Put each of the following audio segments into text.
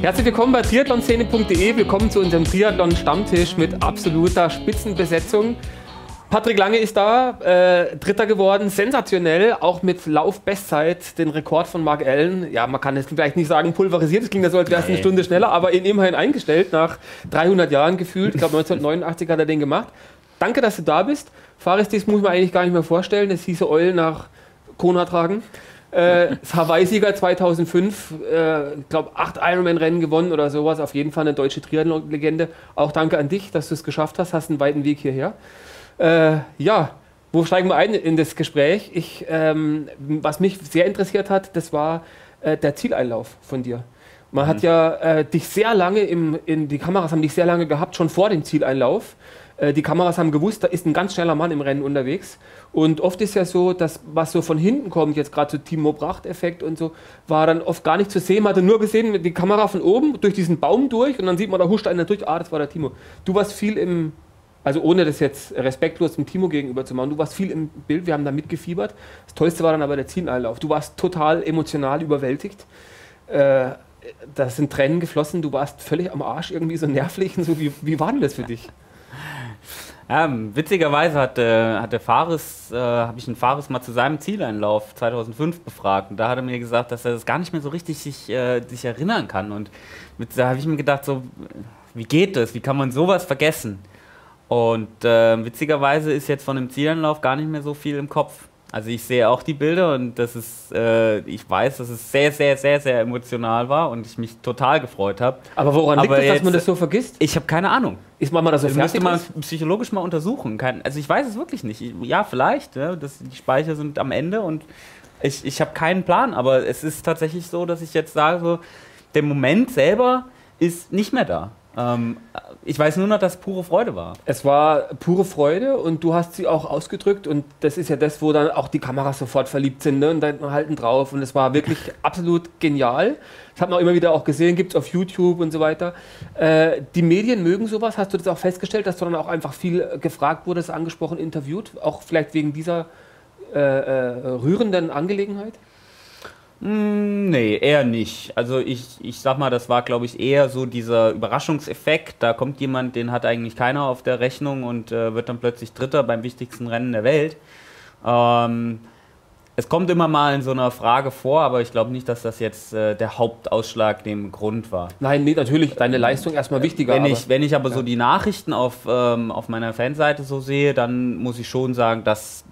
Herzlich willkommen bei triathlonszene.de. Willkommen zu unserem Triathlon-Stammtisch mit absoluter Spitzenbesetzung. Patrick Lange ist da, Dritter geworden, sensationell, auch mit Laufbestzeit, den Rekord von Mark Allen. Ja, man kann jetzt vielleicht nicht sagen pulverisiert, das klingt so, als wäre es eine Stunde schneller, aber ihn immerhin eingestellt, nach 300 Jahren gefühlt. Ich glaube 1989 hat er den gemacht. Danke, dass du da bist. Faris, das muss ich mir eigentlich gar nicht mehr vorstellen, das hieße Eulen nach Kona tragen. Das Hawaii-Sieger 2005, ich glaube 8 Ironman-Rennen gewonnen oder sowas, auf jeden Fall eine deutsche Triathlon-Legende. Auch danke an dich, dass du es geschafft hast, hast einen weiten Weg hierher. Ja, wo steigen wir ein in das Gespräch? Was mich sehr interessiert hat, das war der Zieleinlauf von dir. Man hat ja dich sehr lange, die Kameras haben dich sehr lange gehabt, schon vor dem Zieleinlauf. Die Kameras haben gewusst, da ist ein ganz schneller Mann im Rennen unterwegs. Und oft ist ja so, dass was so von hinten kommt, jetzt gerade so Timo Bracht-Effekt und so, war dann oft gar nicht zu sehen. Man hatte nur gesehen, die Kamera von oben durch diesen Baum durch und dann sieht man, da huscht einer durch, das war der Timo. Du warst viel also ohne das jetzt respektlos dem Timo gegenüber zu machen, du warst viel im Bild, wir haben da mitgefiebert. Das Tollste war dann aber der Zieleinlauf. Du warst total emotional überwältigt. Da sind Tränen geflossen, du warst völlig am Arsch, irgendwie so nervlich. Und so. Wie war denn das für dich? Ja, witzigerweise habe ich den Faris mal zu seinem Zieleinlauf 2005 befragt. Und da hat er mir gesagt, dass er das gar nicht mehr so richtig sich erinnern kann. Und da habe ich mir gedacht, so, wie geht das? Wie kann man sowas vergessen? Und witzigerweise ist jetzt von dem Zieleinlauf gar nicht mehr so viel im Kopf. Also ich sehe auch die Bilder und ich weiß, dass es sehr, sehr, sehr, sehr emotional war und ich mich total gefreut habe. Aber woran liegt es, dass man das so vergisst? Ich habe keine Ahnung. Ist man das so fertig? Müsste man psychologisch mal untersuchen. Also ich weiß es wirklich nicht. Ja, vielleicht. Ja, die Speicher sind am Ende und ich habe keinen Plan. Aber es ist tatsächlich so, dass ich jetzt sage, so, der Moment selber ist nicht mehr da. Ich weiß nur noch, dass es pure Freude war. Es war pure Freude und du hast sie auch ausgedrückt und das ist ja das, wo dann auch die Kameras sofort verliebt sind, ne? Und dann halten drauf und es war wirklich absolut genial. Das hat man auch immer wieder auch gesehen, gibt es auf YouTube und so weiter. Die Medien mögen sowas. Hast du das auch festgestellt, dass du dann auch einfach viel gefragt wurdest, angesprochen, interviewt, auch vielleicht wegen dieser rührenden Angelegenheit? Nee, eher nicht. Also ich sag mal, das war, glaube ich, eher so dieser Überraschungseffekt. Da kommt jemand, den hat eigentlich keiner auf der Rechnung und wird dann plötzlich Dritter beim wichtigsten Rennen der Welt. Es kommt immer mal in so einer Frage vor, aber ich glaube nicht, dass das jetzt der hauptausschlaggebende Grund war. Nein, nee, natürlich, deine Leistung erstmal wichtiger. Wenn ich aber so die Nachrichten auf meiner Fanseite so sehe, dann muss ich schon sagen, dass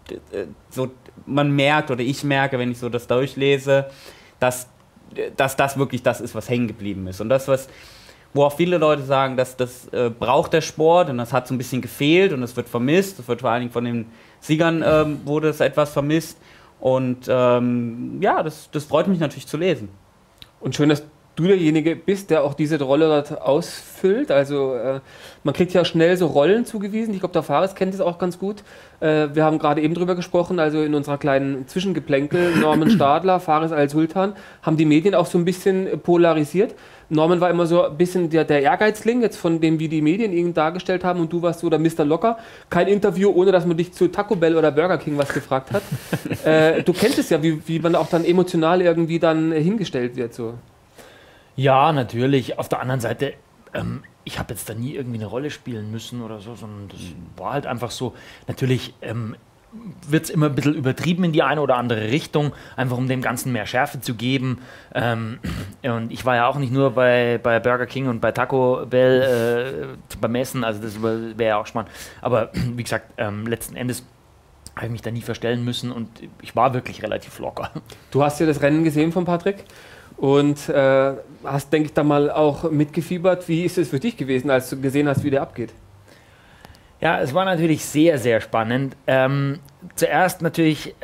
man merkt, oder ich merke, wenn ich so das durchlese, dass das wirklich das ist, was hängen geblieben ist. Und das, wo auch viele Leute sagen, dass das braucht der Sport und das hat so ein bisschen gefehlt und es wird vermisst. Es wird vor allen Dingen von den Siegern wurde es etwas vermisst. Und ja, das freut mich natürlich zu lesen. Und schön, dass du derjenige bist, der auch diese Rolle dort ausfüllt. Also man kriegt ja schnell so Rollen zugewiesen. Ich glaube, der Faris kennt das auch ganz gut. Wir haben gerade eben drüber gesprochen, also in unserer kleinen Zwischengeplänkel, Norman Stadler, Faris Al-Sultan, haben die Medien auch so ein bisschen polarisiert. Norman war immer so ein bisschen der Ehrgeizling, jetzt von dem, wie die Medien ihn dargestellt haben, und du warst so der Mr. Locker. Kein Interview, ohne dass man dich zu Taco Bell oder Burger King was gefragt hat. Du kennst es ja, wie man auch dann emotional irgendwie dann hingestellt wird. So. Ja, natürlich. Auf der anderen Seite, ich habe jetzt da nie irgendwie eine Rolle spielen müssen oder so, sondern das war halt einfach so. Natürlich wird es immer ein bisschen übertrieben in die eine oder andere Richtung, einfach um dem Ganzen mehr Schärfe zu geben. Und ich war ja auch nicht nur bei Burger King und bei Taco Bell beim Essen, also das wäre ja auch spannend. Aber wie gesagt, letzten Endes habe ich mich da nie verstellen müssen und ich war wirklich relativ locker. Du hast ja das Rennen gesehen von Patrick und hast, denke ich, da mal auch mitgefiebert. Wie ist es für dich gewesen, als du gesehen hast, wie der abgeht? Ja, es war natürlich sehr, sehr spannend. Zuerst natürlich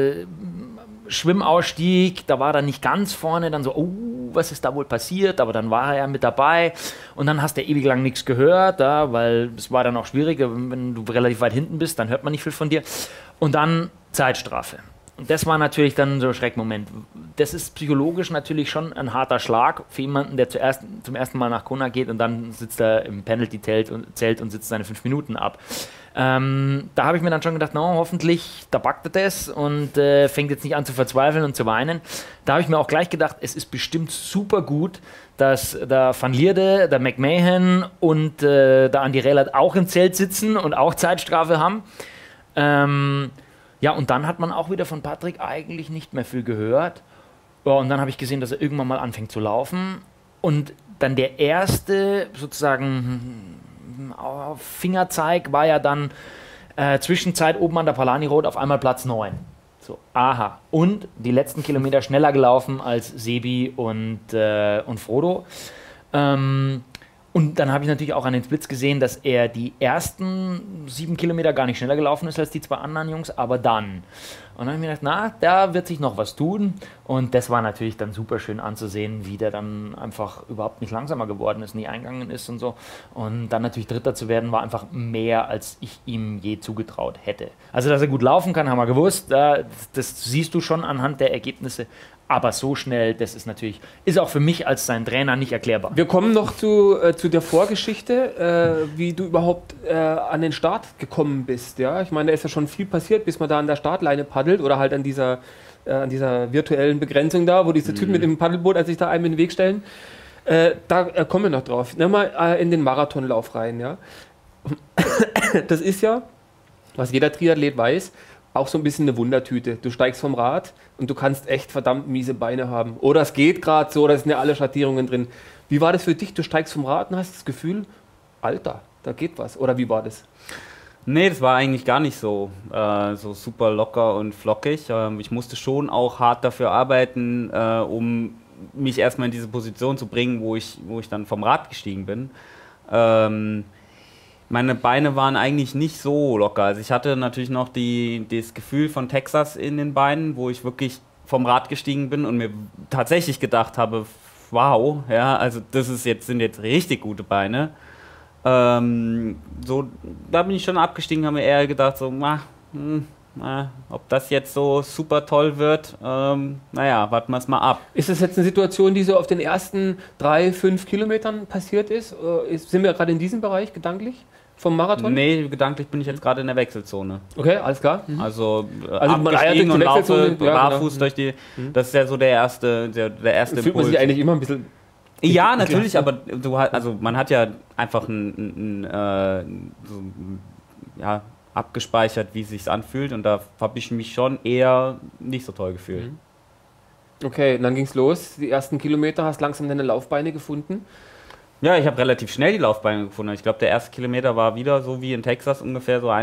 Schwimmausstieg, da war er nicht ganz vorne, dann so, oh, was ist da wohl passiert? Aber dann war er ja mit dabei und dann hast du ewig lang nichts gehört, weil es war dann auch schwieriger, wenn du relativ weit hinten bist, dann hört man nicht viel von dir. Und dann Zeitstrafe. Und das war natürlich dann so ein Schreckmoment. Das ist psychologisch natürlich schon ein harter Schlag für jemanden, der zum ersten Mal nach Kona geht und dann sitzt er im Penalty-Zelt und sitzt seine 5 Minuten ab. Da habe ich mir dann schon gedacht, no, hoffentlich, da backt er das und fängt jetzt nicht an zu verzweifeln und zu weinen. Da habe ich mir auch gleich gedacht, es ist bestimmt super gut, dass der Van Lierde, der McMahon und der Andy Rellert auch im Zelt sitzen und auch Zeitstrafe haben. Ja, und dann hat man auch wieder von Patrick eigentlich nicht mehr viel gehört. Ja, und dann habe ich gesehen, dass er irgendwann mal anfängt zu laufen. Und dann der erste sozusagen Fingerzeig war ja dann Zwischenzeit oben an der Palani Road auf einmal Platz 9. So, aha. Und die letzten Kilometer schneller gelaufen als Sebi und Frodo. Und dann habe ich natürlich auch an den Splits gesehen, dass er die ersten 7 Kilometer gar nicht schneller gelaufen ist als die 2 anderen Jungs, aber dann. Und dann habe ich mir gedacht, na, da wird sich noch was tun. Und das war natürlich dann super schön anzusehen, wie der dann einfach überhaupt nicht langsamer geworden ist, nie eingegangen ist und so. Und dann natürlich Dritter zu werden, war einfach mehr, als ich ihm je zugetraut hätte. Also, dass er gut laufen kann, haben wir gewusst. Das siehst du schon anhand der Ergebnisse. Aber so schnell, das ist natürlich, ist auch für mich als sein Trainer nicht erklärbar. Wir kommen noch zu der Vorgeschichte, wie du überhaupt an den Start gekommen bist. Ja? Ich meine, da ist ja schon viel passiert, bis man da an der Startleine paddelt oder halt an dieser virtuellen Begrenzung da, wo diese Typen mit dem Paddelboot sich da einem in den Weg stellen. Da kommen wir noch drauf. Nimm mal in den Marathonlauf rein. Ja? Das ist ja, was jeder Triathlet weiß, auch so ein bisschen eine Wundertüte. Du steigst vom Rad und du kannst echt verdammt miese Beine haben. Oder es geht gerade so, da sind ja alle Schattierungen drin. Wie war das für dich? Du steigst vom Rad und hast das Gefühl, Alter, da geht was. Oder wie war das? Nee, das war eigentlich gar nicht so super locker und flockig. Ich musste schon auch hart dafür arbeiten, um mich erstmal in diese Position zu bringen, wo ich dann vom Rad gestiegen bin. Meine Beine waren eigentlich nicht so locker. Also ich hatte natürlich noch das Gefühl von Texas in den Beinen, wo ich wirklich vom Rad gestiegen bin und mir tatsächlich gedacht habe, wow, ja, also sind jetzt richtig gute Beine. Da bin ich schon abgestiegen, habe mir eher gedacht, so, ob das jetzt so super toll wird, warten wir es mal ab. Ist das jetzt eine Situation, die so auf den ersten 3-5 Kilometern passiert ist? Sind wir gerade in diesem Bereich gedanklich vom Marathon? Nee, gedanklich bin ich jetzt gerade in der Wechselzone. Okay, alles klar. Also abgestiegen und laufe barfuß durch die, das ist ja so der erste Impuls. Fühlt man sich eigentlich immer ein bisschen... Ja, natürlich, aber man hat ja einfach abgespeichert, wie es sich anfühlt, und da habe ich mich schon eher nicht so toll gefühlt. Okay, und dann ging es los. Die ersten Kilometer, hast langsam deine Laufbeine gefunden. Ja, ich habe relativ schnell die Laufbeine gefunden. Ich glaube, der erste Kilometer war wieder so wie in Texas ungefähr so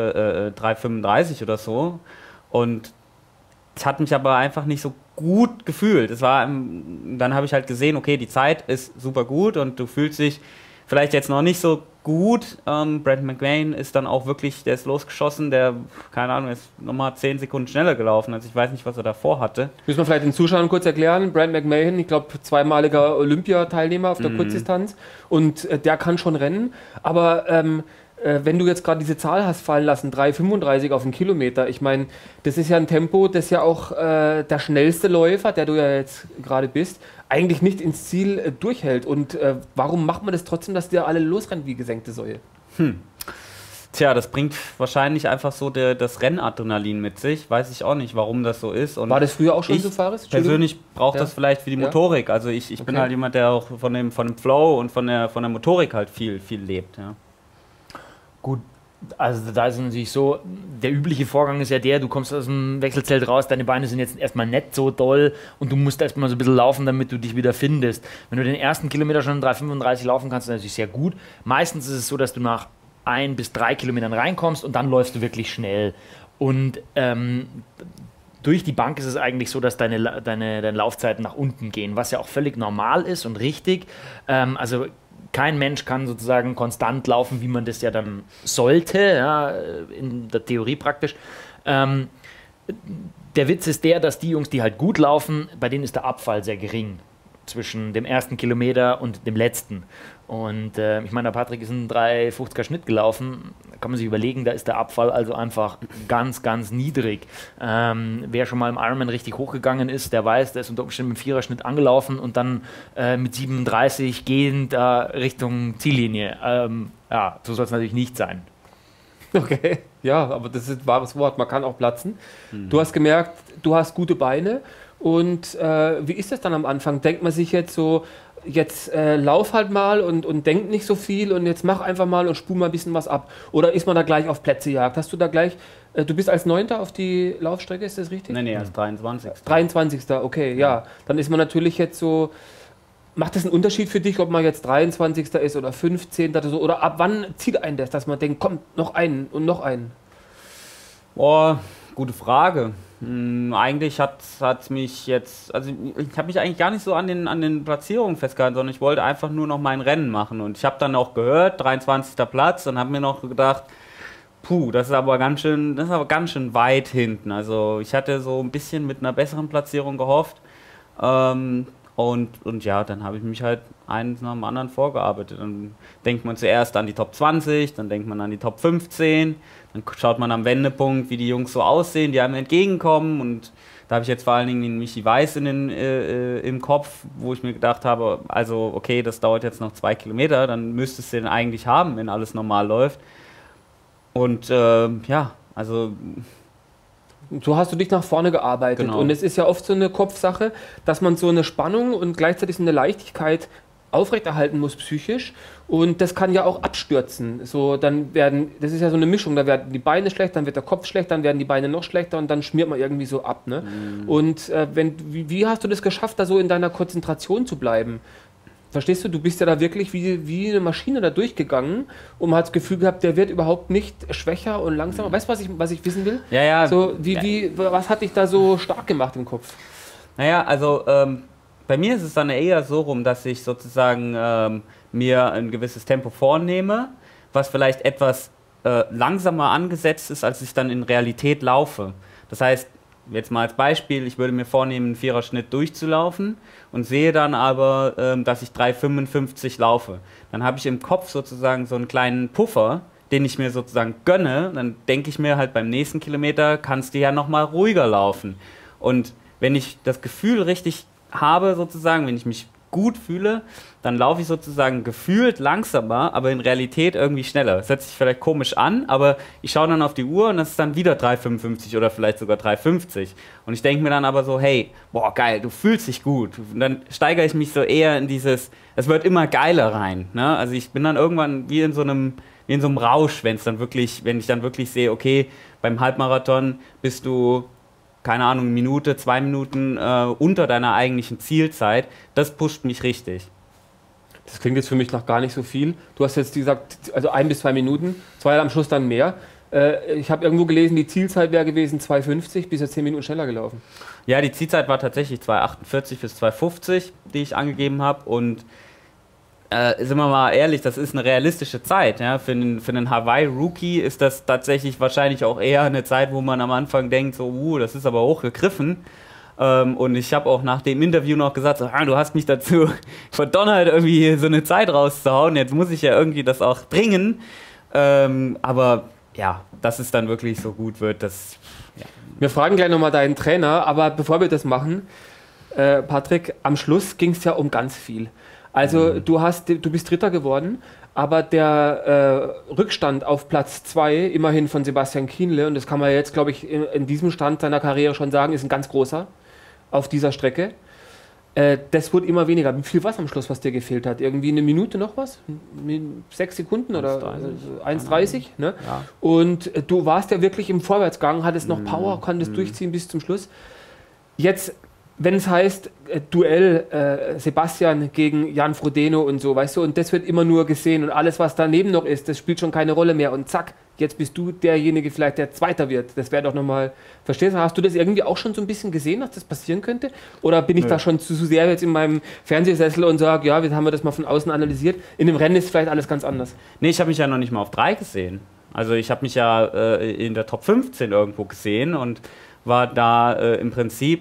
3,35 oder so. Und ich hatte mich aber einfach nicht so gut gefühlt. Dann habe ich halt gesehen, okay, die Zeit ist super gut und du fühlst dich vielleicht jetzt noch nicht so gut. Brent McMahon ist dann auch wirklich, der ist losgeschossen, der, keine Ahnung, ist nochmal 10 Sekunden schneller gelaufen. Also ich weiß nicht, was er davor hatte. Müssen wir vielleicht den Zuschauern kurz erklären. Brent McMahon, ich glaube, zweimaliger Olympiateilnehmer auf der Kurzdistanz, und der kann schon rennen, aber wenn du jetzt gerade diese Zahl hast fallen lassen, 3,35 auf einen Kilometer, ich meine, das ist ja ein Tempo, das ja auch der schnellste Läufer, der du ja jetzt gerade bist, eigentlich nicht ins Ziel durchhält. Und warum macht man das trotzdem, dass die alle losrennen wie gesenkte Säue? Tja, das bringt wahrscheinlich einfach so das Rennadrenalin mit sich. Weiß ich auch nicht, warum das so ist. Und war das früher auch schon so, Faris? Ich persönlich brauche das vielleicht für die Motorik. Also ich bin halt jemand, der auch von dem Flow und von der Motorik halt viel lebt. Ja. Gut, also da ist es natürlich so, der übliche Vorgang ist ja du kommst aus dem Wechselzelt raus, deine Beine sind jetzt erstmal nicht so doll und du musst erstmal so ein bisschen laufen, damit du dich wieder findest. Wenn du den ersten Kilometer schon in 3,35 laufen kannst, dann ist das natürlich sehr gut. Meistens ist es so, dass du nach 1 bis 3 Kilometern reinkommst und dann läufst du wirklich schnell. Und durch die Bank ist es eigentlich so, dass deine Laufzeiten nach unten gehen, was ja auch völlig normal ist und richtig. Also kein Mensch kann sozusagen konstant laufen, wie man das ja dann sollte, ja, in der Theorie praktisch. Der Witz ist dass die Jungs, die halt gut laufen, bei denen ist der Abfall sehr gering zwischen dem ersten Kilometer und dem letzten. Und ich meine, der Patrick ist einen 3,50er Schnitt gelaufen. Da kann man sich überlegen, da ist der Abfall also einfach ganz, ganz niedrig. Wer schon mal im Ironman richtig hochgegangen ist, der weiß, der ist unter Umständen mit 4er Schnitt angelaufen und dann mit 37 gehend Richtung Ziellinie. So soll es natürlich nicht sein. Okay, ja, aber das ist ein wahres Wort, man kann auch platzen. Du hast gemerkt, du hast gute Beine und wie ist das dann am Anfang? Denkt man sich jetzt so, jetzt lauf halt mal und denk nicht so viel und jetzt mach einfach mal und spul mal ein bisschen was ab? Oder ist man da gleich auf Plätzejagd? Hast du da gleich, du bist als 9. auf die Laufstrecke, ist das richtig? Nee, als 23. 23. Okay, ja. Dann ist man natürlich jetzt so, macht das einen Unterschied für dich, ob man jetzt 23. ist oder 15. oder so? Oder ab wann zieht einen das, dass man denkt, komm, noch einen und noch einen? Boah, gute Frage. Eigentlich hat mich jetzt, also ich habe mich eigentlich gar nicht so an den Platzierungen festgehalten, sondern ich wollte einfach nur noch mein Rennen machen. Und ich habe dann auch gehört, 23. Platz, und habe mir noch gedacht, puh, das ist aber ganz schön weit hinten. Also ich hatte so ein bisschen mit einer besseren Platzierung gehofft. Und ja, dann habe ich mich halt eins nach dem anderen vorgearbeitet. Dann denkt man zuerst an die Top 20, dann denkt man an die Top 15, dann schaut man am Wendepunkt, wie die Jungs so aussehen, die einem entgegenkommen. Und da habe ich jetzt vor allen Dingen den Michi Weiß im Kopf, wo ich mir gedacht habe, also okay, das dauert jetzt noch 2 Kilometer, dann müsstest du den eigentlich haben, wenn alles normal läuft. Und ja, also... So hast du dich nach vorne gearbeitet. Genau. Und es ist ja oft so eine Kopfsache, dass man so eine Spannung und gleichzeitig so eine Leichtigkeit aufrechterhalten muss psychisch. Und das kann ja auch abstürzen. So, das ist ja so eine Mischung, da werden die Beine schlecht, dann wird der Kopf schlecht, dann werden die Beine noch schlechter und dann schmiert man irgendwie so ab. Ne? Und wie hast du das geschafft, da so in deiner Konzentration zu bleiben? Verstehst du, du bist ja da wirklich wie eine Maschine da durchgegangen und man hat das Gefühl gehabt, der wird überhaupt nicht schwächer und langsamer. Weißt du, was ich wissen will? Ja, ja. So, was hat dich da so stark gemacht im Kopf? Naja, also bei mir ist es dann eher so rum, dass ich sozusagen mir ein gewisses Tempo vornehme, was vielleicht etwas langsamer angesetzt ist, als ich dann in Realität laufe. Das heißt, jetzt mal als Beispiel, ich würde mir vornehmen, einen 4er-Schnitt durchzulaufen und sehe dann aber, dass ich 3,55 laufe. Dann habe ich im Kopf sozusagen so einen kleinen Puffer, den ich mir sozusagen gönne. Dann denke ich mir halt beim nächsten Kilometer, kannst du ja nochmal ruhiger laufen. Und wenn ich das Gefühl richtig habe sozusagen, wenn ich mich gut fühle, dann laufe ich sozusagen gefühlt langsamer, aber in Realität irgendwie schneller. Das hört sich vielleicht komisch an, aber ich schaue dann auf die Uhr und das ist dann wieder 3,55 oder vielleicht sogar 3,50. Und ich denke mir dann aber so, hey, boah, geil, du fühlst dich gut. Und dann steigere ich mich so eher in dieses, es wird immer geiler rein. Ne? Also ich bin dann irgendwann wie in so einem Rausch, wenn ich dann wirklich sehe, okay, beim Halbmarathon bist du, keine Ahnung, 1 Minute, 2 Minuten unter deiner eigentlichen Zielzeit, das pusht mich richtig. Das klingt jetzt für mich noch gar nicht so viel. Du hast jetzt gesagt, also 1 bis 2 Minuten, 2 am Schluss dann mehr. Ich habe irgendwo gelesen, die Zielzeit wäre gewesen 2,50, bis 10 Minuten schneller gelaufen. Ja, die Zielzeit war tatsächlich 2,48 bis 2,50, die ich angegeben habe. Und sind wir mal ehrlich, das ist eine realistische Zeit. Ja? Für einen Hawaii-Rookie ist das tatsächlich wahrscheinlich auch eher eine Zeit, wo man am Anfang denkt, so, das ist aber hochgegriffen. Und ich habe auch nach dem Interview noch gesagt, so, du hast mich dazu verdonnert, irgendwie so eine Zeit rauszuhauen. Jetzt muss ich ja irgendwie das auch bringen. Aber ja, dass es dann wirklich so gut wird, das... Ja. Wir fragen gleich nochmal deinen Trainer, aber bevor wir das machen, Patrick, am Schluss ging es ja um ganz viel. Also du bist Dritter geworden, aber der Rückstand auf Platz 2, immerhin von Sebastian Kienle, und das kann man jetzt, glaube ich, in diesem Stand seiner Karriere schon sagen, ist ein ganz großer auf dieser Strecke. Das wurde immer weniger. Wie viel war es am Schluss, was dir gefehlt hat? Irgendwie 1 Minute noch was? 6 Sekunden oder 1,30? Ne? Ja. Und du warst ja wirklich im Vorwärtsgang, hattest noch Power, konntest durchziehen bis zum Schluss. Jetzt, wenn es heißt, Duell Sebastian gegen Jan Frodeno und so, weißt du, und das wird immer nur gesehen und alles, was daneben noch ist, das spielt schon keine Rolle mehr und zack, jetzt bist du derjenige vielleicht, der Zweiter wird. Das wäre doch nochmal, verstehst du, hast du das irgendwie auch schon so ein bisschen gesehen, dass das passieren könnte? Oder bin ich da schon zu sehr jetzt in meinem Fernsehsessel und sage, ja, jetzt haben wir das mal von außen analysiert, in dem Rennen ist vielleicht alles ganz anders? Nee, ich habe mich ja noch nicht mal auf 3 gesehen. Also ich habe mich ja in der Top 15 irgendwo gesehen und war da im Prinzip...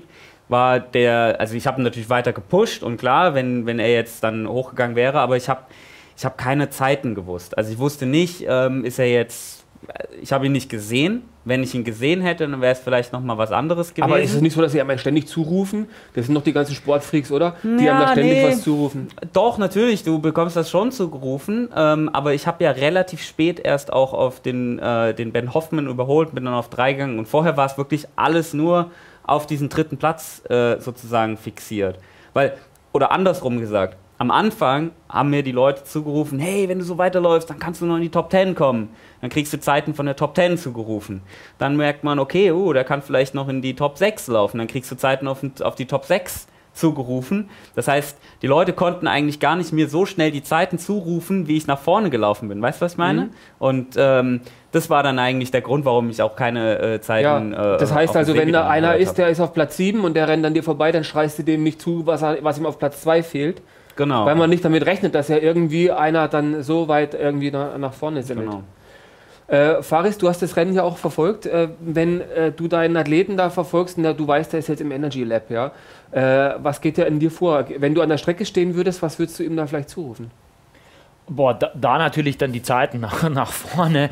also ich habe ihn natürlich weiter gepusht und klar, wenn er jetzt dann hochgegangen wäre, aber ich hab keine Zeiten gewusst. Also ich wusste nicht, ist er jetzt, ich habe ihn nicht gesehen, Wenn ich ihn gesehen hätte, dann wäre es vielleicht nochmal was anderes gewesen. Aber ist es nicht so, dass sie einmal ständig zurufen? Das sind doch die ganzen Sportfreaks, oder? Die haben da ständig was zurufen. Doch, natürlich, du bekommst das schon zugerufen. Aber ich habe ja relativ spät erst auch auf den Ben Hoffman überholt, bin dann auf 3 gegangen. Und vorher war es wirklich alles nur auf diesen 3. Platz sozusagen fixiert. Oder andersrum gesagt, am Anfang haben mir die Leute zugerufen, hey, wenn du so weiterläufst, dann kannst du noch in die Top 10 kommen. Dann kriegst du Zeiten von der Top 10 zugerufen. Dann merkt man, okay, der kann vielleicht noch in die Top 6 laufen. Dann kriegst du Zeiten auf die Top 6 zugerufen. Das heißt, die Leute konnten eigentlich gar nicht mir so schnell die Zeiten zurufen, wie ich nach vorne gelaufen bin. Weißt du, was ich meine? Und das war dann eigentlich der Grund, warum ich auch keine Zeiten... Ja, das heißt also, wenn da einer ist, der ist auf Platz 7 und der rennt an dir vorbei, dann schreist du dem nicht zu, was ihm auf Platz 2 fehlt. Genau. Weil man nicht damit rechnet, dass ja irgendwie einer dann so weit irgendwie nach vorne semmelt. Genau. Faris, du hast das Rennen ja auch verfolgt. Wenn du deinen Athleten da verfolgst, du weißt, der ist jetzt im Energy Lab, ja. Was geht ja in dir vor? Wenn du an der Strecke stehen würdest, was würdest du ihm da vielleicht zurufen? Boah, da natürlich dann die Zeiten nach vorne.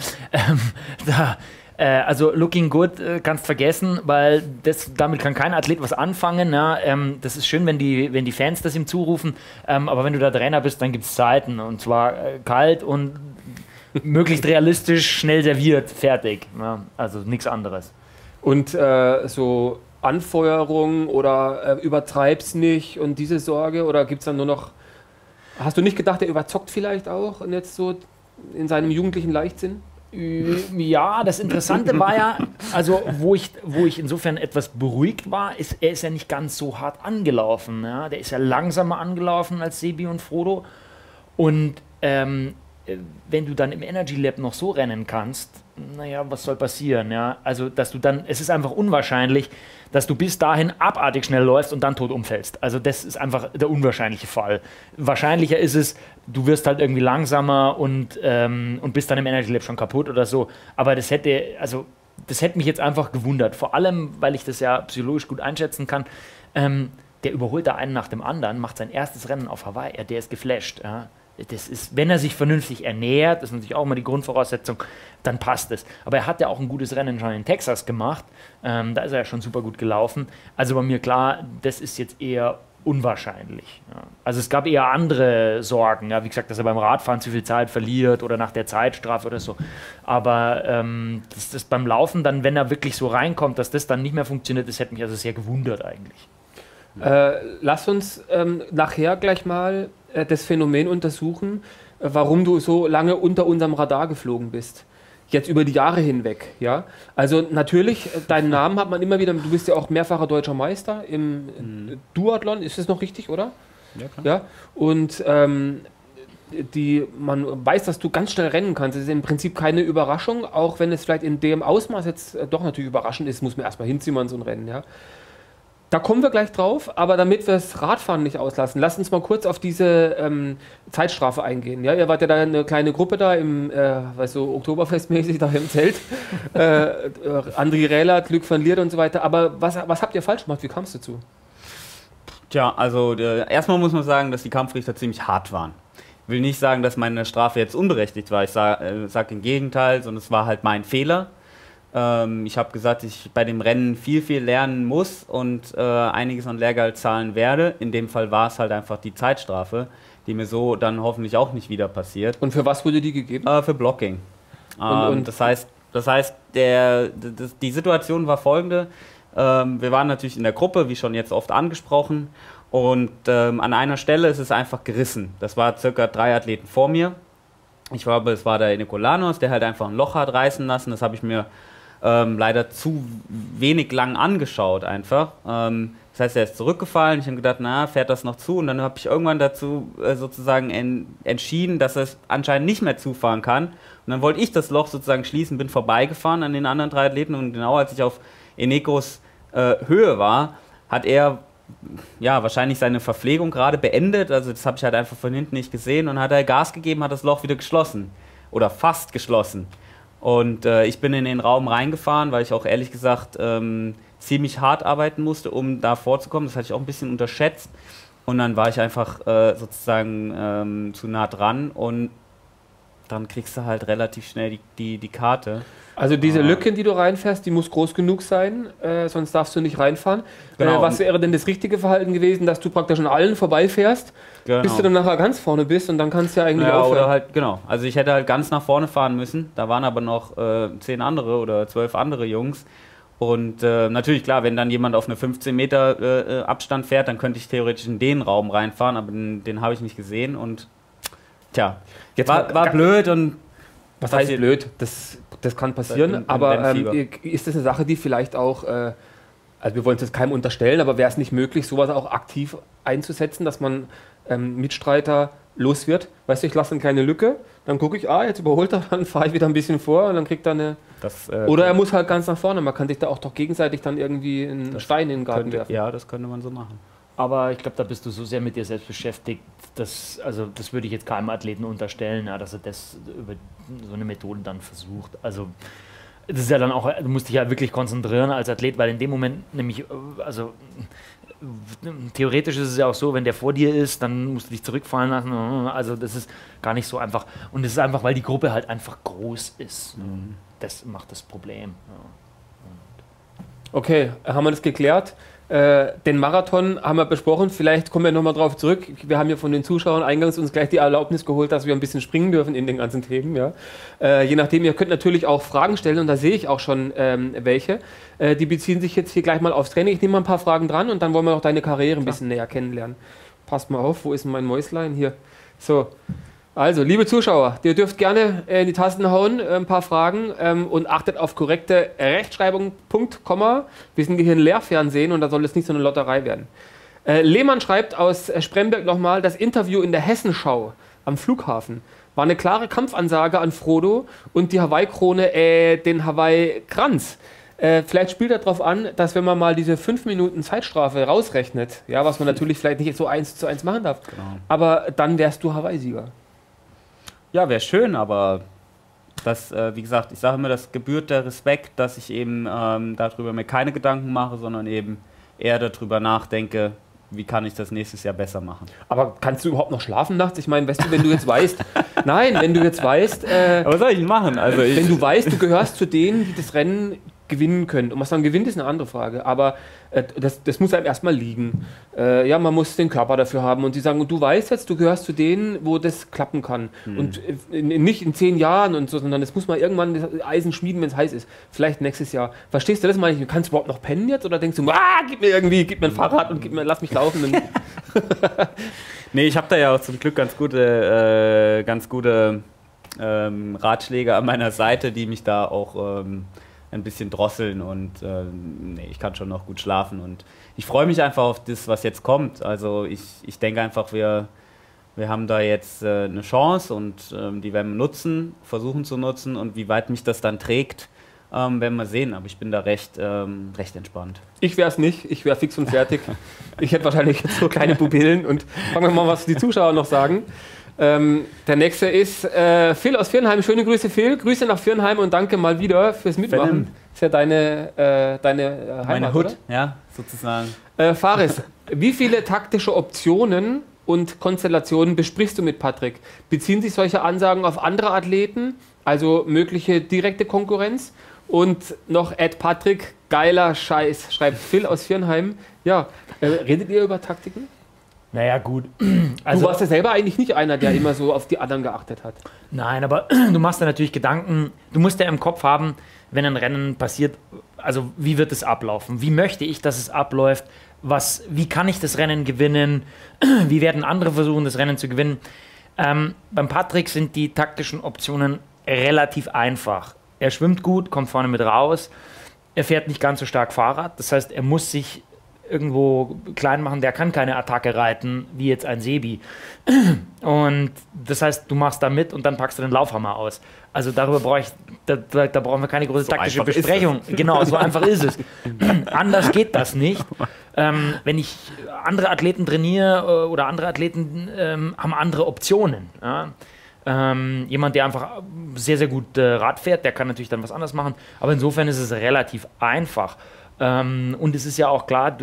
Also looking good kannst vergessen, weil damit kann kein Athlet was anfangen. Ja? Das ist schön, wenn die Fans das ihm zurufen, aber wenn du da Trainer bist, dann gibt es Zeiten und zwar kalt und möglichst realistisch, schnell serviert, fertig. Ja? Also nichts anderes. Und so Anfeuerung oder übertreib's nicht und diese Sorge oder gibt es dann nur noch... Hast du nicht gedacht, er überzockt vielleicht auch und jetzt so in seinem jugendlichen Leichtsinn? Ja, das Interessante war ja, also wo ich insofern etwas beruhigt war, er ist ja nicht ganz so hart angelaufen. Ja? Der ist ja langsamer angelaufen als Sebi und Frodo. Und wenn du dann im Energy Lab noch so rennen kannst, naja, was soll passieren? Ja? Also, es ist einfach unwahrscheinlich, dass du bis dahin abartig schnell läufst und dann tot umfällst. Also das ist einfach der unwahrscheinliche Fall. Wahrscheinlicher ist es, du wirst halt irgendwie langsamer und bist dann im Energy Lab schon kaputt oder so. Aber das hätte mich jetzt einfach gewundert. Vor allem, weil ich das ja psychologisch gut einschätzen kann. Der überholt da einen nach dem anderen, macht sein erstes Rennen auf Hawaii. Der ist geflasht. Ja. Das ist, wenn er sich vernünftig ernährt, das ist natürlich auch immer die Grundvoraussetzung, dann passt es. Aber er hat ja auch ein gutes Rennen schon in Texas gemacht. Da ist er ja schon super gut gelaufen. Also bei mir klar, das ist jetzt eher unwahrscheinlich. Ja. Also es gab eher andere Sorgen. Ja. Wie gesagt, dass er beim Radfahren zu viel Zeit verliert oder nach der Zeitstrafe oder so. Aber das beim Laufen dann, wenn er wirklich so reinkommt, dass das dann nicht mehr funktioniert, das hätte mich also sehr gewundert eigentlich. Lass uns nachher gleich mal das Phänomen untersuchen, warum du so lange unter unserem Radar geflogen bist. Jetzt über die Jahre hinweg. Ja? Also natürlich, deinen Namen hat man immer wieder, du bist ja auch mehrfacher deutscher Meister im Duathlon, ist das noch richtig, oder? Ja, klar. Ja? Und man weiß, dass du ganz schnell rennen kannst. Das ist im Prinzip keine Überraschung, auch wenn es vielleicht in dem Ausmaß jetzt doch natürlich überraschend ist, muss man erstmal hinzimmern, so ein Rennen. Ja? Da kommen wir gleich drauf, aber damit wir das Radfahren nicht auslassen, lasst uns mal kurz auf diese Zeitstrafe eingehen. Ja, ihr wart ja da eine kleine Gruppe da im, Oktoberfestmäßig da im Zelt. André Rählert, Luc van Liert und so weiter. Aber was habt ihr falsch gemacht? Wie kam es dazu? Tja, also erstmal muss man sagen, dass die Kampfrichter ziemlich hart waren. Ich will nicht sagen, dass meine Strafe jetzt unberechtigt war. Ich sage im Gegenteil, sondern es war halt mein Fehler. Ich habe gesagt, dass ich bei dem Rennen viel lernen muss und einiges an Lehrgeld zahlen werde. In dem Fall war es halt einfach die Zeitstrafe, die mir so dann hoffentlich auch nicht wieder passiert. Und für was wurde die gegeben? Für Blocking. Das heißt, die Situation war folgende. Wir waren natürlich in der Gruppe, wie schon jetzt oft angesprochen. Und an einer Stelle ist es einfach gerissen. Das war circa 3 Athleten vor mir. Ich glaube, es war der Nikolanos, der halt einfach ein Loch hat reißen lassen. Das habe ich mir leider zu wenig lang angeschaut einfach. Das heißt, er ist zurückgefallen. Ich habe gedacht, fährt das noch zu? Und dann habe ich irgendwann dazu sozusagen entschieden, dass er es anscheinend nicht mehr zufahren kann. Und dann wollte ich das Loch sozusagen schließen, bin vorbeigefahren an den anderen 3 Athleten. Und genau als ich auf Enekos Höhe war, hat er wahrscheinlich seine Verpflegung gerade beendet. Also das habe ich halt einfach von hinten nicht gesehen. Und hat er Gas gegeben, hat das Loch wieder geschlossen. Oder fast geschlossen. Und ich bin in den Raum reingefahren, weil ich auch ehrlich gesagt ziemlich hart arbeiten musste, um da vorzukommen. Das hatte ich auch ein bisschen unterschätzt. Und dann war ich einfach sozusagen zu nah dran und dann kriegst du halt relativ schnell die Karte. Also diese Lücke, in die du reinfährst, die muss groß genug sein, sonst darfst du nicht reinfahren. Genau. Was wäre denn das richtige Verhalten gewesen, dass du praktisch an allen vorbeifährst, bis du dann nachher ganz vorne bist und dann kannst du ja eigentlich aufhören. Oder halt, genau. Also ich hätte halt ganz nach vorne fahren müssen, da waren aber noch 10 andere oder 12 andere Jungs. Und natürlich, klar, wenn dann jemand auf eine 15 Meter Abstand fährt, dann könnte ich theoretisch in den Raum reinfahren, aber den habe ich nicht gesehen und tja, jetzt war blöd und... Was heißt blöd? Das kann passieren, aber ist das eine Sache, die vielleicht auch, also wir wollen es jetzt keinem unterstellen, aber wäre es nicht möglich, sowas auch aktiv einzusetzen, dass man Mitstreiter los wird? Weißt du, ich lasse eine kleine Lücke, dann gucke ich, jetzt überholt er, dann fahre ich wieder ein bisschen vor und dann kriegt er eine... oder er muss halt ganz nach vorne, man kann sich da auch doch gegenseitig dann irgendwie einen Stein in den Garten werfen. Ja, das könnte man so machen. Aber ich glaube, da bist du so sehr mit dir selbst beschäftigt, das würde ich jetzt keinem Athleten unterstellen, dass er das über so eine Methode dann versucht. Also das ist ja dann auch, du musst dich ja wirklich konzentrieren als Athlet, weil in dem Moment nämlich, also theoretisch ist es ja auch so, wenn der vor dir ist, dann musst du dich zurückfallen lassen. Also das ist gar nicht so einfach. Und es ist einfach, weil die Gruppe halt einfach groß ist. Mhm. Das macht das Problem. Ja. Okay, haben wir das geklärt? Den Marathon haben wir besprochen, vielleicht kommen wir nochmal drauf zurück. Wir haben ja von den Zuschauern eingangs uns gleich die Erlaubnis geholt, dass wir ein bisschen springen dürfen in den ganzen Themen. Ja. Je nachdem, ihr könnt natürlich auch Fragen stellen und da sehe ich auch schon welche. Die beziehen sich jetzt hier gleich mal aufs Training. Ich nehme mal ein paar Fragen dran und dann wollen wir noch deine Karriere ein bisschen näher kennenlernen. Passt mal auf, wo ist denn mein Mäuslein? Hier. So. Also, liebe Zuschauer, ihr dürft gerne in die Tasten hauen, ein paar Fragen und achtet auf korrekte Rechtschreibung, Punkt, Komma. Wir sind hier in Lehrfernsehen und da soll es nicht so eine Lotterei werden. Lehmann schreibt aus Spremberg nochmal, das Interview in der Hessenschau am Flughafen war eine klare Kampfansage an Frodo und die Hawaii-Krone, den Hawaii-Kranz. Vielleicht spielt er darauf an, dass wenn man mal diese 5 Minuten Zeitstrafe rausrechnet, ja, was man natürlich vielleicht nicht so 1:1 machen darf, genau. Aber dann wärst du Hawaii-Sieger. Ja, wäre schön, aber das, wie gesagt, ich sage immer, das gebührt der Respekt, dass ich eben darüber mir keine Gedanken mache, sondern eben eher darüber nachdenke, wie kann ich das nächstes Jahr besser machen. Aber kannst du überhaupt noch schlafen nachts? Ich meine, weißt du, wenn du jetzt weißt, wenn du jetzt weißt, was soll ich denn machen? Also wenn du weißt, du gehörst zu denen, die das Rennen gewinnen können. Und was dann gewinnt, ist eine andere Frage. Aber das muss einem erstmal liegen. Ja, man muss den Körper dafür haben. Und die sagen, du weißt jetzt, du gehörst zu denen, wo das klappen kann. Und nicht in 10 Jahren und so, sondern es muss mal irgendwann das Eisen schmieden, wenn es heiß ist. Vielleicht nächstes Jahr. Verstehst du das? Meine ich, kannst du überhaupt noch pennen jetzt? Oder denkst du, gib mir ein Fahrrad und lass mich laufen. Nee, ich habe da ja auch zum Glück ganz gute Ratschläge an meiner Seite, die mich da auch ein bisschen drosseln und ich kann schon noch gut schlafen und ich freue mich einfach auf das, was jetzt kommt. Also ich denke einfach, wir haben da jetzt eine Chance und die werden wir versuchen zu nutzen und wie weit mich das dann trägt, werden wir sehen, aber ich bin da recht entspannt. Ich wäre es nicht, ich wäre fix und fertig. Ich hätte wahrscheinlich jetzt so kleine Pupillen und fangen wir mal, was die Zuschauer noch sagen. Der nächste ist Phil aus Viernheim. Schöne Grüße, Phil. Grüße nach Viernheim und danke mal wieder fürs Mitmachen. Das ist ja deine Heimat, meine Hut, oder? Ja, sozusagen. Faris, wie viele taktische Optionen und Konstellationen besprichst du mit Patrick? Beziehen sich solche Ansagen auf andere Athleten, also mögliche direkte Konkurrenz? Und noch @Patrick, geiler Scheiß, schreibt Phil aus Viernheim. Ja, redet ihr über Taktiken? Naja, gut. Also, du warst ja selber eigentlich nicht einer, der immer so auf die anderen geachtet hat. Nein, aber du machst dir natürlich Gedanken, du musst ja im Kopf haben, wenn ein Rennen passiert, also wie wird es ablaufen? Wie möchte ich, dass es abläuft? Wie kann ich das Rennen gewinnen? Wie werden andere versuchen, das Rennen zu gewinnen? Beim Patrick sind die taktischen Optionen relativ einfach. Er schwimmt gut, kommt vorne mit raus, er fährt nicht ganz so stark Fahrrad, das heißt, er muss sich irgendwo klein machen, der kann keine Attacke reiten, wie jetzt ein Sebi. Und das heißt, du machst da mit und dann packst du den Laufhammer aus. Also darüber da brauchen wir keine große taktische Besprechung. Genau, so einfach ist es. Anders geht das nicht. Wenn ich andere Athleten trainiere oder andere Athleten haben andere Optionen. Ja? Jemand, der einfach sehr, sehr gut Rad fährt, der kann natürlich dann was anderes machen. Aber insofern ist es relativ einfach. Und es ist ja auch klar,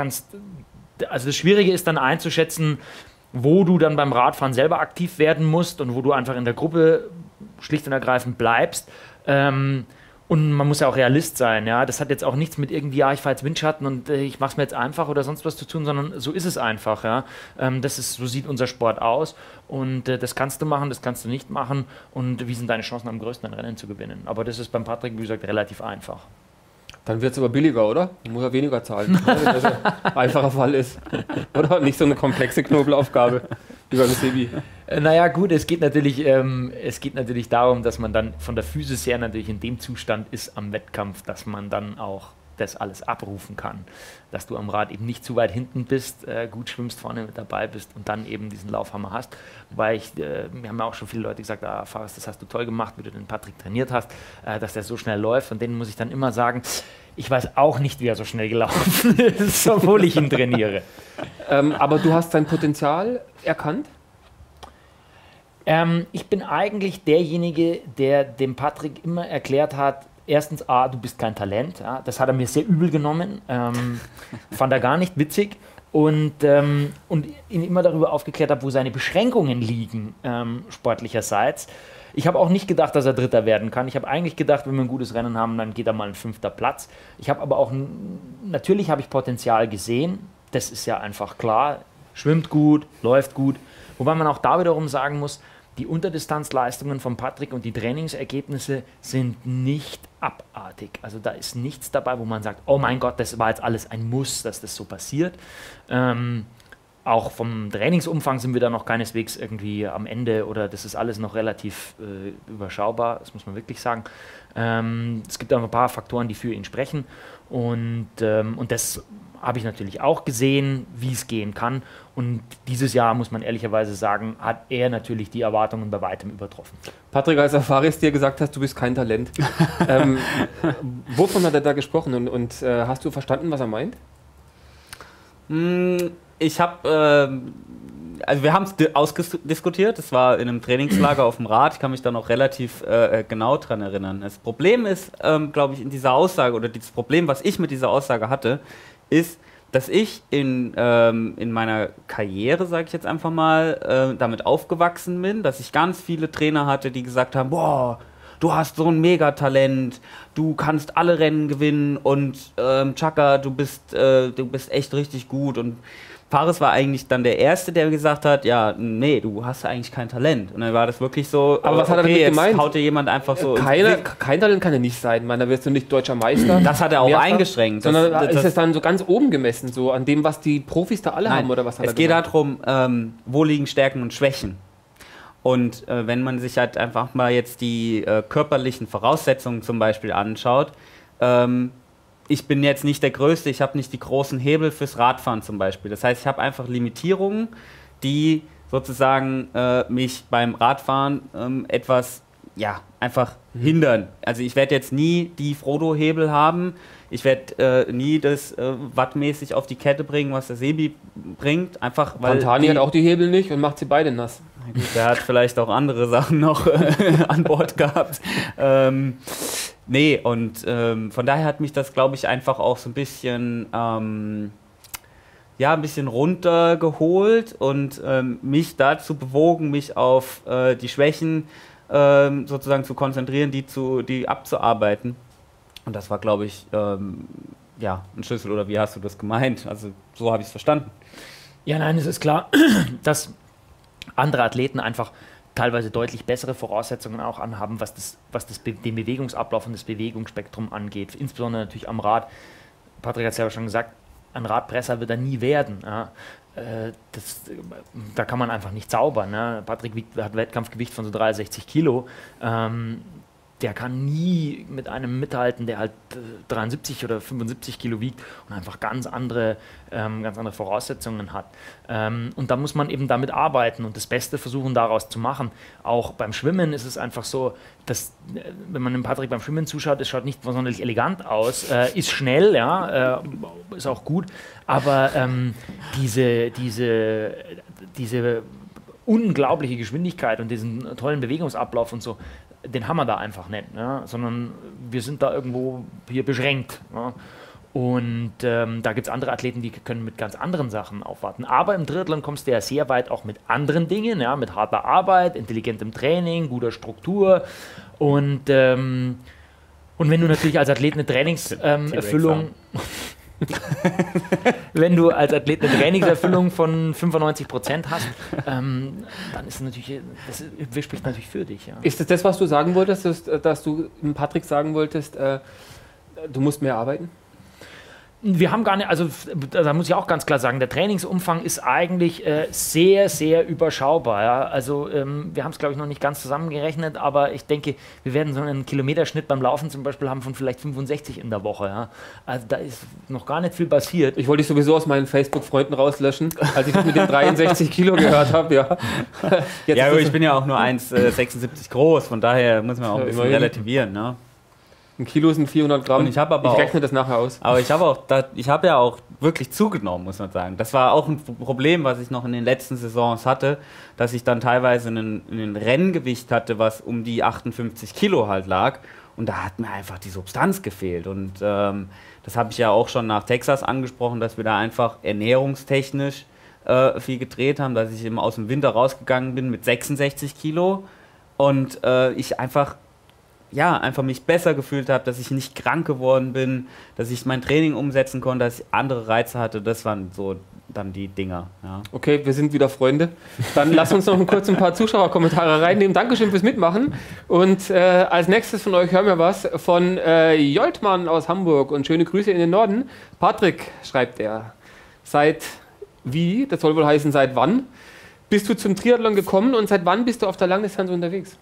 also das Schwierige ist dann einzuschätzen, wo du dann beim Radfahren selber aktiv werden musst und wo du einfach in der Gruppe schlicht und ergreifend bleibst. Und man muss ja auch Realist sein, ja. Das hat jetzt auch nichts mit irgendwie, ja, ich fahre jetzt Windschatten und ich mache es mir jetzt einfach oder sonst was zu tun, sondern so ist es einfach, ja. So sieht unser Sport aus und das kannst du machen, das kannst du nicht machen und wie sind deine Chancen am größten, ein Rennen zu gewinnen. Aber das ist beim Patrick, wie gesagt, relativ einfach. Dann wird es aber billiger, oder? Man muss ja weniger zahlen, wenn das ein einfacher Fall ist. Oder nicht so eine komplexe Knobelaufgabe wie beim Sebi. Naja gut, es geht natürlich darum, dass man dann von der Physis her natürlich in dem Zustand ist am Wettkampf, dass man dann auch das alles abrufen kann. Dass du am Rad eben nicht zu weit hinten bist, gut schwimmst, vorne mit dabei bist und dann eben diesen Laufhammer hast. Wobei mir haben ja auch schon viele Leute gesagt, Fares, das hast du toll gemacht, wie du den Patrick trainiert hast, dass der so schnell läuft. Und denen muss ich dann immer sagen, ich weiß auch nicht, wie er so schnell gelaufen ist, obwohl ich ihn trainiere. Aber du hast sein Potenzial erkannt? Ich bin eigentlich derjenige, der dem Patrick immer erklärt hat, erstens, du bist kein Talent. Ja, das hat er mir sehr übel genommen, fand er gar nicht witzig und ihn immer darüber aufgeklärt habe, wo seine Beschränkungen liegen, sportlicherseits. Ich habe auch nicht gedacht, dass er Dritter werden kann. Ich habe eigentlich gedacht, wenn wir ein gutes Rennen haben, dann geht er mal ein 5. Platz. Ich habe aber auch, natürlich habe ich Potenzial gesehen, das ist ja einfach klar, schwimmt gut, läuft gut, wobei man auch da wiederum sagen muss, die Unterdistanzleistungen von Patrick und die Trainingsergebnisse sind nicht abartig. Also da ist nichts dabei, wo man sagt, oh mein Gott, das war jetzt alles ein Muss, dass das so passiert. Auch vom Trainingsumfang sind wir da noch keineswegs irgendwie am Ende oder das ist alles noch relativ überschaubar, das muss man wirklich sagen. Es gibt auch ein paar Faktoren, die für ihn sprechen und das habe ich natürlich auch gesehen, wie es gehen kann. Und dieses Jahr, muss man ehrlicherweise sagen, hat er natürlich die Erwartungen bei weitem übertroffen. Patrick, als Fares dir gesagt hast, du bist kein Talent, wovon hat er da gesprochen und hast du verstanden, was er meint? Ich habe, also wir haben es ausdiskutiert, das war in einem Trainingslager auf dem Rad, ich kann mich da noch relativ genau dran erinnern. Das Problem ist, glaube ich, in dieser Aussage, oder das Problem, was ich mit dieser Aussage hatte, ist, dass ich in meiner Karriere, sage ich jetzt einfach mal, damit aufgewachsen bin, dass ich ganz viele Trainer hatte, die gesagt haben, boah, du hast so ein Megatalent, du kannst alle Rennen gewinnen und Chaka, du bist echt richtig gut. Und Fares war eigentlich dann der Erste, der gesagt hat, ja, nee, du hast eigentlich kein Talent. Und dann war das wirklich so, aber was hat er damit gemeint? Jetzt haut dir jemand einfach so... Kein Talent kann er nicht sein. Ich meine, da wirst du nicht deutscher Meister. Das hat er auch eingeschränkt. Sondern ist es dann so ganz oben gemessen, so an dem, was die Profis da alle haben? Oder was hat es geht darum, wo liegen Stärken und Schwächen. Und wenn man sich halt einfach mal jetzt die körperlichen Voraussetzungen zum Beispiel anschaut, ich bin jetzt nicht der Größte, ich habe nicht die großen Hebel fürs Radfahren zum Beispiel. Das heißt, ich habe einfach Limitierungen, die sozusagen mich beim Radfahren etwas, ja, einfach hindern. Also ich werde jetzt nie die Frodo-Hebel haben, ich werde nie das wattmäßig auf die Kette bringen, was der Sebi bringt, einfach weil... Pantani hat auch die Hebel nicht und macht sie beide nass. Gut, der hat vielleicht auch andere Sachen noch an Bord gehabt. Nee, und von daher hat mich das, glaube ich, einfach auch so ein bisschen, ein bisschen runtergeholt und mich dazu bewogen, mich auf die Schwächen sozusagen zu konzentrieren, die abzuarbeiten. Und das war, glaube ich, ein Schlüssel, oder wie hast du das gemeint? Also so habe ich es verstanden. Ja, nein, es ist klar, dass andere Athleten einfach teilweise deutlich bessere Voraussetzungen auch anhaben, was den Bewegungsablauf und das Bewegungsspektrum angeht. Insbesondere natürlich am Rad. Patrick hat es ja schon gesagt, ein Radpresser wird er nie werden. Ja. Da kann man einfach nicht zaubern. Ne? Patrick hat Wettkampfgewicht von so 63 Kilo. Der kann nie mit einem mithalten, der halt 73 oder 75 Kilo wiegt und einfach ganz andere Voraussetzungen hat. Und da muss man eben damit arbeiten und das Beste versuchen, daraus zu machen. Auch beim Schwimmen ist es einfach so, dass, wenn man dem Patrick beim Schwimmen zuschaut, es schaut nicht sonderlich elegant aus, ist schnell, ja, ist auch gut, aber diese unglaubliche Geschwindigkeit und diesen tollen Bewegungsablauf und so, den haben wir da einfach nicht, ja, sondern wir sind da irgendwo hier beschränkt. Ja. Und da gibt es andere Athleten, die können mit ganz anderen Sachen aufwarten. Aber im Triathlon kommst du ja sehr weit auch mit anderen Dingen, ja, mit harter Arbeit, intelligentem Training, guter Struktur. Und wenn du natürlich als Athlet eine Trainingserfüllung wenn du als Athlet eine Trainingserfüllung von 95% hast, dann ist es natürlich, das spricht natürlich für dich. Ja. Ist das, was du sagen wolltest, dass du Patrick sagen wolltest, du musst mehr arbeiten? Wir haben gar nicht, also da muss ich auch ganz klar sagen, der Trainingsumfang ist eigentlich sehr, sehr überschaubar. Ja? Also wir haben es, glaube ich, noch nicht ganz zusammengerechnet, aber ich denke, wir werden so einen Kilometerschnitt beim Laufen zum Beispiel haben von vielleicht 65 in der Woche. Ja? Also da ist noch gar nicht viel passiert. Ich wollte dich sowieso aus meinen Facebook-Freunden rauslöschen, als ich mit den 63 Kilo gehört habe. Ja, ja, aber ich bin ja auch nur 1,76 groß, von daher muss man auch ein bisschen relativieren. Ne? Ein Kilo sind 400 Gramm. Und ich rechne das nachher aus. Aber ich habe ja auch wirklich zugenommen, muss man sagen. Das war auch ein Problem, was ich noch in den letzten Saisons hatte, dass ich dann teilweise ein Renngewicht hatte, was um die 58 Kilo halt lag. Und da hat mir einfach die Substanz gefehlt. Und das habe ich ja auch schon nach Texas angesprochen, dass wir da einfach ernährungstechnisch viel gedreht haben, dass ich eben aus dem Winter rausgegangen bin mit 66 Kilo und ich einfach mich besser gefühlt habe, dass ich nicht krank geworden bin, dass ich mein Training umsetzen konnte, dass ich andere Reize hatte. Das waren so dann die Dinger. Ja. Okay, wir sind wieder Freunde. Dann lass uns noch kurz ein paar Zuschauerkommentare reinnehmen. Dankeschön fürs Mitmachen. Und als nächstes von euch hören wir was von Joltmann aus Hamburg. Und schöne Grüße in den Norden. Patrick, schreibt er, seit wie, das soll wohl heißen seit wann, bist du zum Triathlon gekommen und seit wann bist du auf der Langdistanz unterwegs?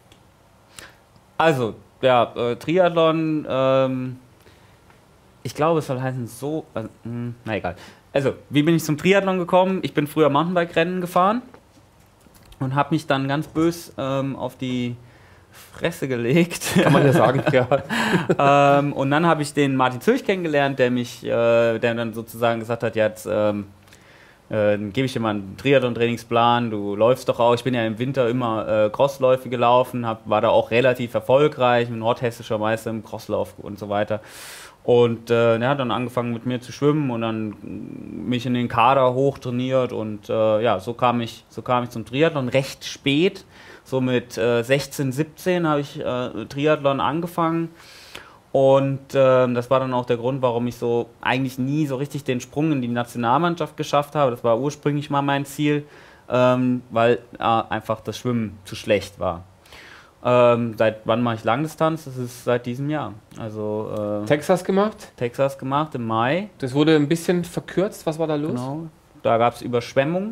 Also, ja, Triathlon, ich glaube, es soll heißen so, na egal. Also, wie bin ich zum Triathlon gekommen? Ich bin früher Mountainbike-Rennen gefahren und habe mich dann ganz bös auf die Fresse gelegt. Kann man ja sagen, ja. Und dann habe ich den Martin Zürich kennengelernt, der dann sozusagen gesagt hat, jetzt gebe ich dir mal einen Triathlon-Trainingsplan, du läufst doch auch. Ich bin ja im Winter immer Crossläufe gelaufen, war da auch relativ erfolgreich, nordhessischer Meister im Crosslauf und so weiter. Und er hat dann angefangen mit mir zu schwimmen und dann mich in den Kader hochtrainiert und so kam ich zum Triathlon recht spät. So mit 16, 17 habe ich Triathlon angefangen. Und das war dann auch der Grund, warum ich so eigentlich nie so richtig den Sprung in die Nationalmannschaft geschafft habe. Das war ursprünglich mal mein Ziel, weil einfach das Schwimmen zu schlecht war. Seit wann mache ich Langdistanz? Das ist seit diesem Jahr. Also, Texas gemacht? Texas gemacht im Mai. Das wurde ein bisschen verkürzt. Was war da los? Genau. Da gab es Überschwemmung.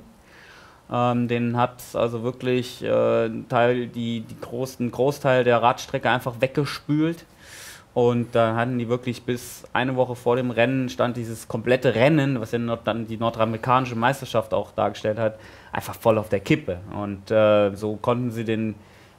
Den hat also wirklich den Großteil der Radstrecke einfach weggespült. Und da hatten die wirklich bis eine Woche vor dem Rennen stand dieses komplette Rennen, was ja dann die nordamerikanische Meisterschaft auch dargestellt hat, einfach voll auf der Kippe. Und so konnten sie den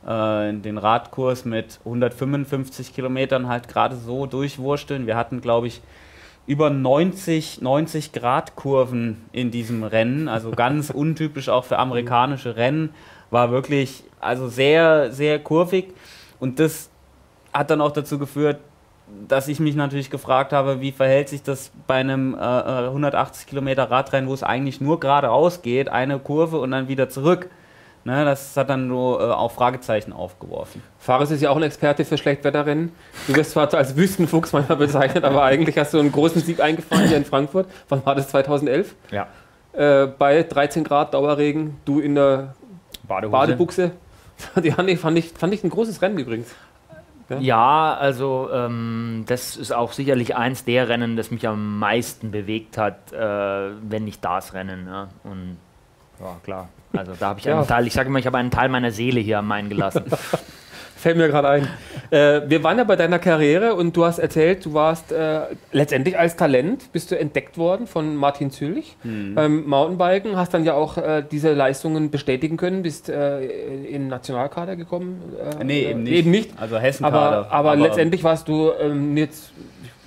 Radkurs mit 155 Kilometern halt gerade so durchwursteln. Wir hatten, glaube ich, über 90 Grad Kurven in diesem Rennen, also ganz untypisch auch für amerikanische Rennen, war wirklich also sehr, sehr kurvig. Und das hat dann auch dazu geführt, dass ich mich natürlich gefragt habe, wie verhält sich das bei einem 180 Kilometer Radrennen, wo es eigentlich nur geradeaus geht, eine Kurve und dann wieder zurück. Ne, das hat dann so auch Fragezeichen aufgeworfen. Fares ist ja auch ein Experte für Schlechtwetterrennen. Du wirst zwar als Wüstenfuchs manchmal bezeichnet, aber eigentlich hast du einen großen Sieg eingefahren hier in Frankfurt. Wann war das, 2011? Ja. Bei 13 Grad Dauerregen, du in der Badebuchse. Ja, nee, fand ich ein großes Rennen übrigens. Ja, also das ist auch sicherlich eins der Rennen, das mich am meisten bewegt hat, wenn nicht das Rennen. Ja. Und ja, klar. Also da habe ich einen Teil, ich sage immer, ich habe einen Teil meiner Seele hier am Main gelassen. Fällt mir gerade ein. Wir waren ja bei deiner Karriere und du hast erzählt, du warst letztendlich als Talent, bist du entdeckt worden von Martin Zürich beim Mountainbiken, hast dann ja auch diese Leistungen bestätigen können, bist in den Nationalkader gekommen. Nee, eben nicht. Also Hessenkader. Aber letztendlich warst du jetzt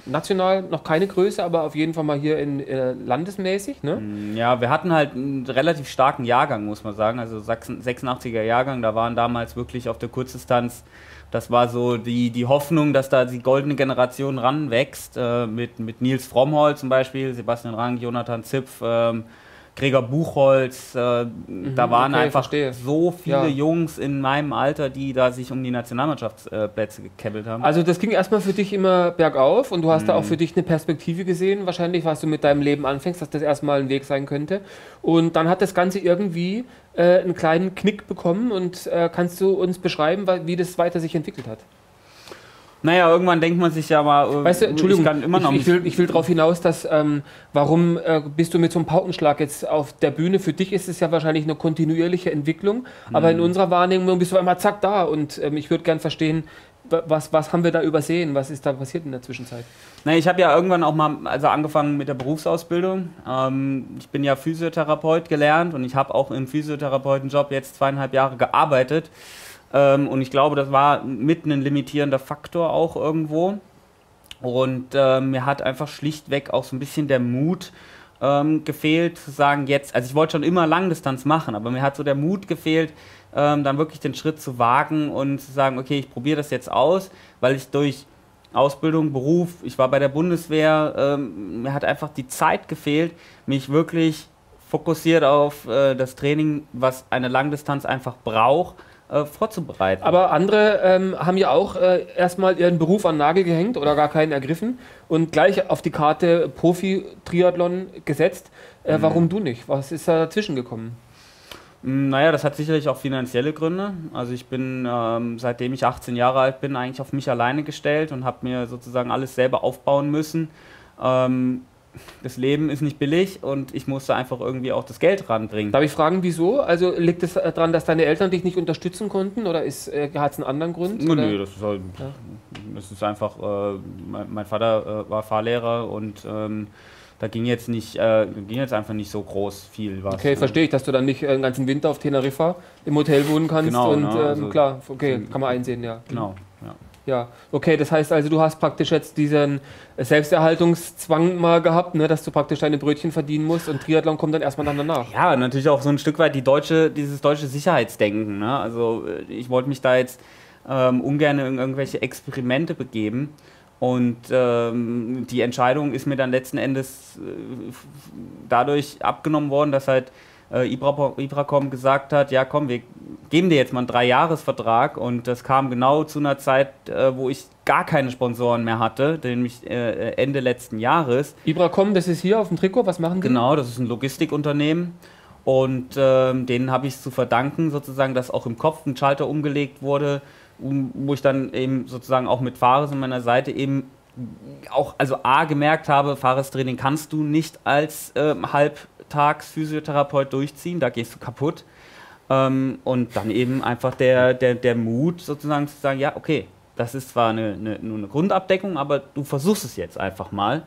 national noch keine Größe, aber auf jeden Fall mal hier landesmäßig, ne? Ja, wir hatten halt einen relativ starken Jahrgang, muss man sagen. Also 86er Jahrgang, da waren damals wirklich auf der Kurzdistanz, das war so die Hoffnung, dass da die goldene Generation ranwächst, mit Nils Frommholt zum Beispiel, Sebastian Rang, Jonathan Zipf, Gregor Buchholz, da waren einfach so viele Jungs in meinem Alter, die da sich um die Nationalmannschaftsplätze gekämpft haben. Also das ging erstmal für dich immer bergauf und du hast da auch für dich eine Perspektive gesehen, wahrscheinlich, was du mit deinem Leben anfängst, dass das erstmal ein Weg sein könnte. Und dann hat das Ganze irgendwie einen kleinen Knick bekommen und kannst du uns beschreiben, wie das weiter sich entwickelt hat? Naja, irgendwann denkt man sich ja mal, weißt du, Entschuldigung, ich will darauf hinaus, dass, warum bist du mit so einem Paukenschlag jetzt auf der Bühne? Für dich ist es ja wahrscheinlich eine kontinuierliche Entwicklung, aber in unserer Wahrnehmung bist du einmal zack da und ich würde gern verstehen, was haben wir da übersehen? Was ist da passiert in der Zwischenzeit? Na, ich habe ja irgendwann auch mal angefangen mit der Berufsausbildung. Ich bin ja Physiotherapeut gelernt und ich habe auch im Physiotherapeutenjob jetzt 2,5 Jahre gearbeitet. Und ich glaube, das war mit ein limitierender Faktor auch irgendwo. Und mir hat einfach schlichtweg auch so ein bisschen der Mut gefehlt, zu sagen jetzt, also ich wollte schon immer Langdistanz machen, aber mir hat so der Mut gefehlt, dann wirklich den Schritt zu wagen und zu sagen, okay, ich probiere das jetzt aus, weil ich durch Ausbildung, Beruf, ich war bei der Bundeswehr, mir hat einfach die Zeit gefehlt, mich wirklich fokussiert auf das Training, was eine Langdistanz einfach braucht, vorzubereiten. Aber andere haben ja auch erstmal ihren Beruf an den Nagel gehängt oder gar keinen ergriffen und gleich auf die Karte Profi-Triathlon gesetzt. Warum du nicht? Was ist da dazwischen gekommen? Naja, das hat sicherlich auch finanzielle Gründe. Also ich bin, seitdem ich 18 Jahre alt bin, eigentlich auf mich alleine gestellt und habe mir sozusagen alles selber aufbauen müssen. Das Leben ist nicht billig und ich musste einfach irgendwie auch das Geld ranbringen. Darf ich fragen, wieso? Also liegt es daran, dass deine Eltern dich nicht unterstützen konnten oder hat es einen anderen Grund? Nee, das ist halt, das ist einfach, mein Vater war Fahrlehrer und da ging jetzt einfach nicht so groß viel was. Okay, verstehe ich, dass du dann nicht den ganzen Winter auf Teneriffa im Hotel wohnen kannst. Genau, und also klar, okay, kann man einsehen, ja. Genau, ja. Ja, okay, das heißt also, du hast praktisch jetzt diesen Selbsterhaltungszwang mal gehabt, ne, dass du praktisch deine Brötchen verdienen musst und Triathlon kommt dann erstmal danach. Ja, natürlich auch so ein Stück weit dieses deutsche Sicherheitsdenken. Ne? Also ich wollte mich da jetzt ungern in irgendwelche Experimente begeben und die Entscheidung ist mir dann letzten Endes dadurch abgenommen worden, dass halt Ibracom gesagt hat, ja komm, wir geben dir jetzt mal einen 3-Jahres-Vertrag und das kam genau zu einer Zeit, wo ich gar keine Sponsoren mehr hatte, nämlich Ende letzten Jahres. Ibracom, das ist hier auf dem Trikot, was machen die? Genau, das ist ein Logistikunternehmen und denen habe ich es zu verdanken, sozusagen, dass auch im Kopf ein Schalter umgelegt wurde, wo ich dann eben sozusagen auch mit Fares an meiner Seite eben auch, also A, gemerkt habe, Fahrertraining kannst du nicht als Halbtags-Physiotherapeut durchziehen, da gehst du kaputt. Und dann eben einfach der Mut sozusagen zu sagen, ja, okay, das ist zwar nur eine Grundabdeckung, aber du versuchst es jetzt einfach mal.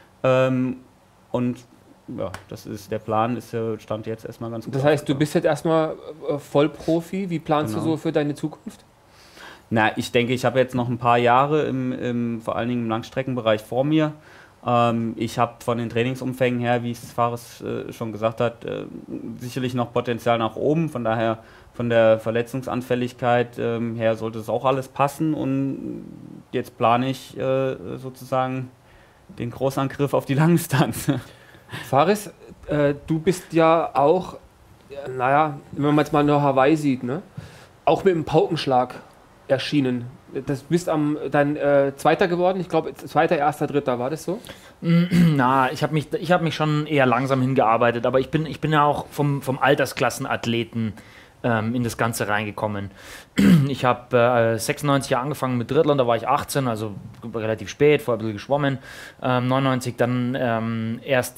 Und ja, der Plan stand jetzt erstmal ganz gut. Das heißt, du bist jetzt erstmal Vollprofi. Wie planst du so für deine Zukunft? Na, ich denke, ich habe jetzt noch ein paar Jahre vor allen Dingen im Langstreckenbereich vor mir. Ich habe von den Trainingsumfängen her, wie es Fares schon gesagt hat, sicherlich noch Potenzial nach oben. Von daher, von der Verletzungsanfälligkeit her sollte es auch alles passen. Und jetzt plane ich sozusagen den Großangriff auf die Langdistanz. Fares, du bist ja auch, naja, wenn man jetzt mal nur Hawaii sieht, ne? Auch mit einem Paukenschlag erschienen. Du bist dein Zweiter geworden, ich glaube Zweiter, Erster, Dritter, war das so? Na, ich hab mich schon eher langsam hingearbeitet, aber ich bin ja auch vom Altersklassenathleten in das Ganze reingekommen. Ich habe 96 angefangen mit Triathlon, da war ich 18, also relativ spät, vorher ein bisschen geschwommen. 99 dann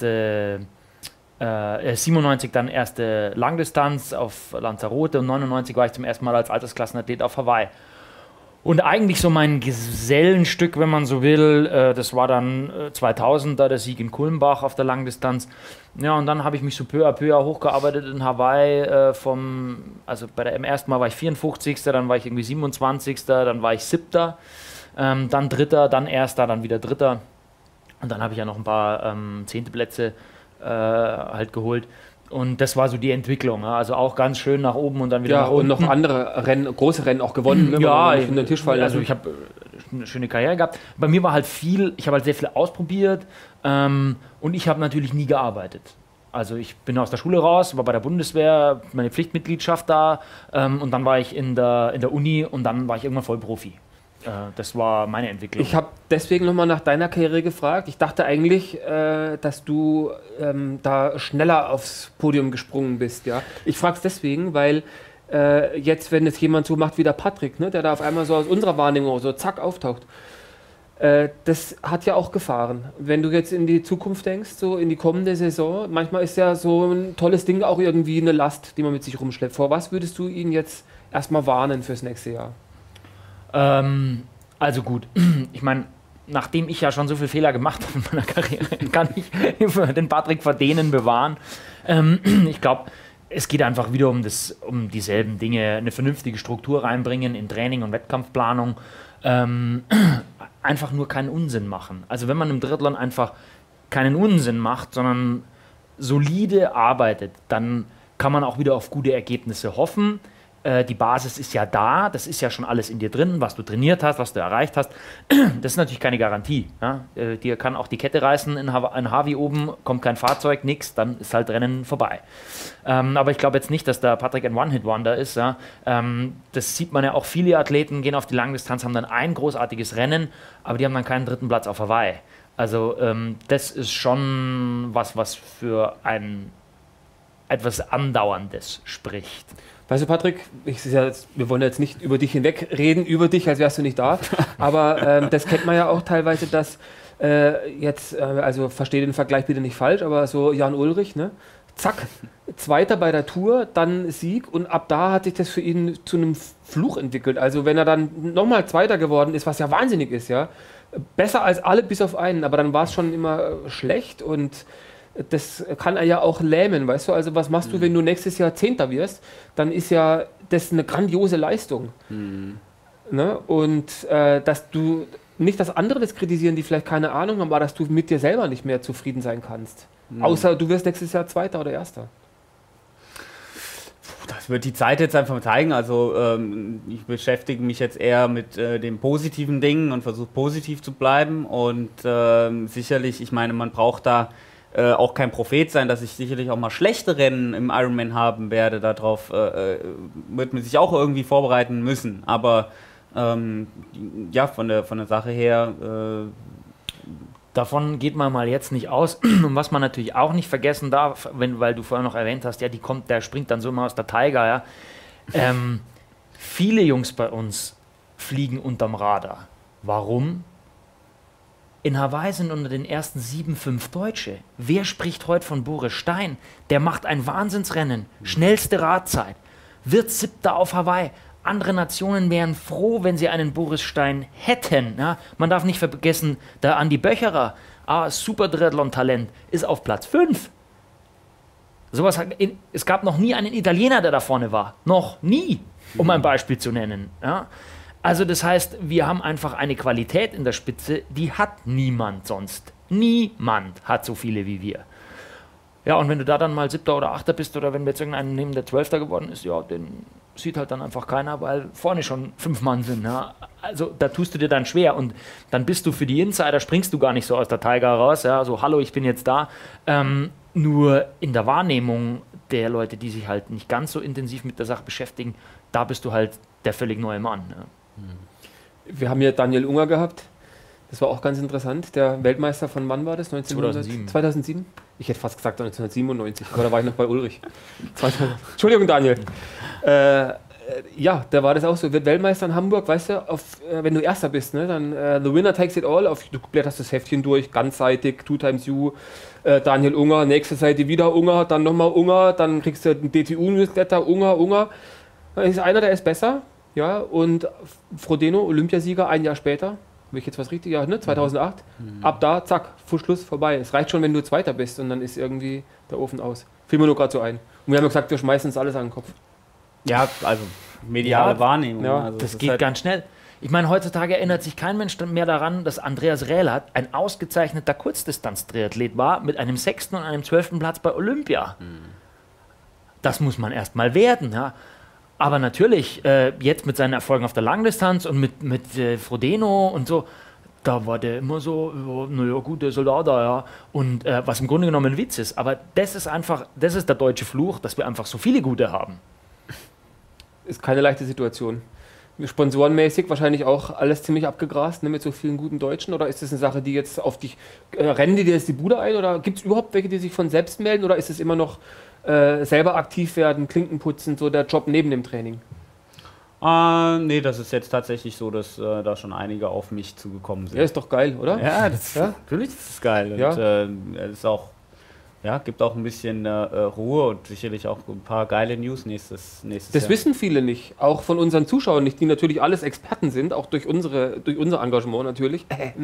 97 dann erste Langdistanz auf Lanzarote und 99 war ich zum ersten Mal als Altersklassenathlet auf Hawaii. Und eigentlich so mein Gesellenstück, wenn man so will, das war dann 2000, da der Sieg in Kulmbach auf der Langdistanz. Ja, und dann habe ich mich so peu à peu hochgearbeitet in Hawaii. Also im ersten Mal war ich 54., dann war ich irgendwie 27., dann war ich 7., dann 3., dann 1., dann wieder 3. Und dann habe ich ja noch ein paar 10. Plätze halt geholt. Und das war so die Entwicklung. Ja. Also auch ganz schön nach oben und dann wieder nach unten. Und noch andere Rennen, große Rennen auch gewonnen. Ne? Ja, also ich habe eine schöne Karriere gehabt. Bei mir war halt ich habe halt sehr viel ausprobiert und ich habe natürlich nie gearbeitet. Also ich bin aus der Schule raus, war bei der Bundeswehr, meine Pflichtmitgliedschaft da und dann war ich in der Uni und dann war ich irgendwann Vollprofi. Das war meine Entwicklung. Ich habe deswegen nochmal nach deiner Karriere gefragt. Ich dachte eigentlich, dass du da schneller aufs Podium gesprungen bist. Ja? Ich frage es deswegen, weil jetzt, wenn es jemand so macht wie der Patrick, ne, der da auf einmal so aus unserer Wahrnehmung so zack auftaucht, das hat ja auch Gefahren. Wenn du jetzt in die Zukunft denkst, so in die kommende Saison, manchmal ist ja so ein tolles Ding auch irgendwie eine Last, die man mit sich rumschleppt. Vor was würdest du ihn jetzt erstmal warnen fürs nächste Jahr? Also gut, ich meine, nachdem ich ja schon so viele Fehler gemacht habe in meiner Karriere, kann ich den Patrick vor denen bewahren. Ich glaube, es geht einfach wieder um dieselben Dinge, eine vernünftige Struktur reinbringen in Training und Wettkampfplanung. Einfach nur keinen Unsinn machen. Also wenn man im Triathlon einfach keinen Unsinn macht, sondern solide arbeitet, dann kann man auch wieder auf gute Ergebnisse hoffen. Die Basis ist ja da, das ist ja schon alles in dir drin, was du trainiert hast, was du erreicht hast. Das ist natürlich keine Garantie. Ja? Dir kann auch die Kette reißen in Harvey oben, kommt kein Fahrzeug, nix, dann ist halt Rennen vorbei. Aber ich glaube jetzt nicht, dass der Patrick ein One-Hit-Wonder ist. Ja? Das sieht man ja auch, viele Athleten gehen auf die Langdistanz, haben dann ein großartiges Rennen, aber die haben dann keinen 3. Platz auf Hawaii. Also das ist schon was für ein etwas Andauerndes spricht. Weißt du, Patrick, wir wollen jetzt nicht über dich hinweg reden, über dich, als wärst du nicht da, aber das kennt man ja auch teilweise, dass also verstehe den Vergleich bitte nicht falsch, aber so Jan Ullrich, ne? Zack, Zweiter bei der Tour, dann Sieg und ab da hat sich das für ihn zu einem Fluch entwickelt. Also wenn er dann nochmal Zweiter geworden ist, was ja wahnsinnig ist, ja, besser als alle bis auf einen, aber dann war es schon immer schlecht und das kann er ja auch lähmen, weißt du? Also was machst du, wenn du nächstes Jahr 10. wirst? Dann ist ja das eine grandiose Leistung. Ne? Und dass du nicht, dass andere das kritisieren, die vielleicht keine Ahnung haben, aber dass du mit dir selber nicht mehr zufrieden sein kannst. Außer du wirst nächstes Jahr 2. oder 1. Das wird die Zeit jetzt einfach zeigen. Also ich beschäftige mich jetzt eher mit den positiven Dingen und versuche positiv zu bleiben. Und sicherlich, ich meine, man braucht da auch kein Prophet sein, dass ich sicherlich auch mal schlechte Rennen im Ironman haben werde. Darauf wird man sich auch irgendwie vorbereiten müssen. Aber ja, von der Sache her... Davon geht man mal jetzt nicht aus. Und was man natürlich auch nicht vergessen darf, weil du vorher noch erwähnt hast, ja, der springt dann so immer aus der Tiger. Ja. Viele Jungs bei uns fliegen unterm Radar. Warum? In Hawaii sind unter den ersten 7 5 Deutsche. Wer spricht heute von Boris Stein? Der macht ein Wahnsinnsrennen. Schnellste Radzeit. Wird 7. auf Hawaii. Andere Nationen wären froh, wenn sie einen Boris Stein hätten. Ja? Man darf nicht vergessen, der Andi Böcherer, super Triathlon-Talent, ist auf Platz 5. Es gab noch nie einen Italiener, der da vorne war. Noch nie, um ein Beispiel zu nennen. Ja? Also das heißt, wir haben einfach eine Qualität in der Spitze, die hat niemand sonst. Niemand hat so viele wie wir. Ja, und wenn du da dann mal 7. oder 8. bist oder wenn wir jetzt irgendeinen nehmen, der 12. geworden ist, ja, den sieht halt dann einfach keiner, weil vorne schon 5 Mann sind. Ja. Also da tust du dir dann schwer und dann bist du für die Insider, springst du gar nicht so aus der Tiger raus, ja, so hallo, ich bin jetzt da. Nur in der Wahrnehmung der Leute, die sich halt nicht ganz so intensiv mit der Sache beschäftigen, da bist du halt der völlig neue Mann. Ja. Wir haben hier Daniel Unger gehabt. Das war auch ganz interessant. Der Weltmeister von wann war das? 2007? Ich hätte fast gesagt 1997, aber da war ich noch bei Ulrich. Entschuldigung, Daniel. Ja, da war das auch so. Wird Weltmeister in Hamburg, weißt du, wenn du Erster bist, ne, dann the winner takes it all. Du blätterst das Heftchen durch, ganzseitig, 2XU, Daniel Unger, nächste Seite wieder Unger, dann nochmal Unger, dann kriegst du einen DTU-Newsletter, Unger. Dann ist einer, der ist besser. Ja, und Frodeno, Olympiasieger, ein Jahr später. Habe ich jetzt was richtig? Ja, ne? 2008. Ab da, zack, Schluss, vorbei. Es reicht schon, wenn du Zweiter bist und dann ist irgendwie der Ofen aus. Fiel mir nur gerade so ein. Und wir haben gesagt, wir schmeißen uns alles an den Kopf. Ja, also mediale Wahrnehmung. Ja, also das geht halt ganz schnell. Ich meine, heutzutage erinnert sich kein Mensch mehr daran, dass Andreas Rählert ein ausgezeichneter Kurzdistanz-Triathlet war mit einem 6. und einem 12. Platz bei Olympia. Das muss man erst mal werden, ja. Aber natürlich, jetzt mit seinen Erfolgen auf der Langdistanz und mit Frodeno und so, da war der immer so, naja gut, der Soldat da, ja. Und was im Grunde genommen ein Witz ist. Aber das ist der deutsche Fluch, dass wir einfach so viele gute haben. Ist keine leichte Situation. Sponsorenmäßig wahrscheinlich auch alles ziemlich abgegrast, ne, mit so vielen guten Deutschen? Oder ist das eine Sache, die jetzt auf dich, rennen die dir jetzt die Bude ein? Oder gibt es überhaupt welche, die sich von selbst melden? Oder ist es immer noch selber aktiv werden, Klinken putzen, so der Job neben dem Training? Nee, das ist jetzt tatsächlich so, dass da schon einige auf mich zugekommen sind. Ja, ist doch geil, oder? Ja, natürlich ist es geil. Ja. Und es ist auch, ja, gibt auch ein bisschen Ruhe und sicherlich auch ein paar geile News nächstes Das Jahr. wissen viele nicht, auch von unseren Zuschauern nicht, die natürlich alles Experten sind, auch durch unser Engagement natürlich.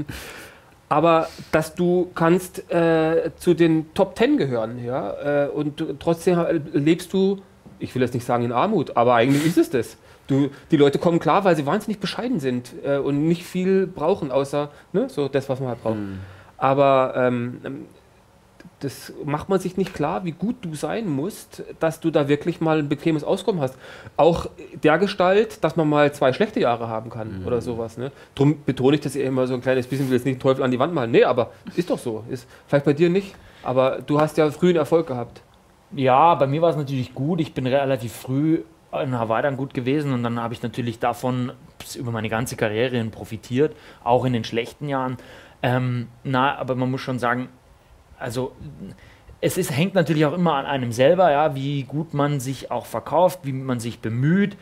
Aber dass du kannst zu den Top 10 gehören, ja, und trotzdem lebst du, ich will jetzt nicht sagen in Armut, aber eigentlich ist es das. Die Leute kommen klar, weil sie wahnsinnig bescheiden sind und nicht viel brauchen, außer so das, was man halt braucht. Aber das macht man sich nicht klar, wie gut du sein musst, dass du da wirklich mal ein bequemes Auskommen hast. Auch dergestalt, dass man mal 2 schlechte Jahre haben kann oder sowas. Ne? Darum betone ich das immer so ein kleines bisschen, will jetzt nicht den Teufel an die Wand malen. Nee, aber ist doch so. Ist vielleicht bei dir nicht, aber du hast ja früh einen Erfolg gehabt. Ja, bei mir war es natürlich gut. Ich bin relativ früh in Hawaii dann gut gewesen und dann habe ich natürlich davon über meine ganze Karriere hin profitiert, auch in den schlechten Jahren. Aber man muss schon sagen, also hängt natürlich auch immer an einem selber, ja, wie gut man sich auch verkauft, wie man sich bemüht,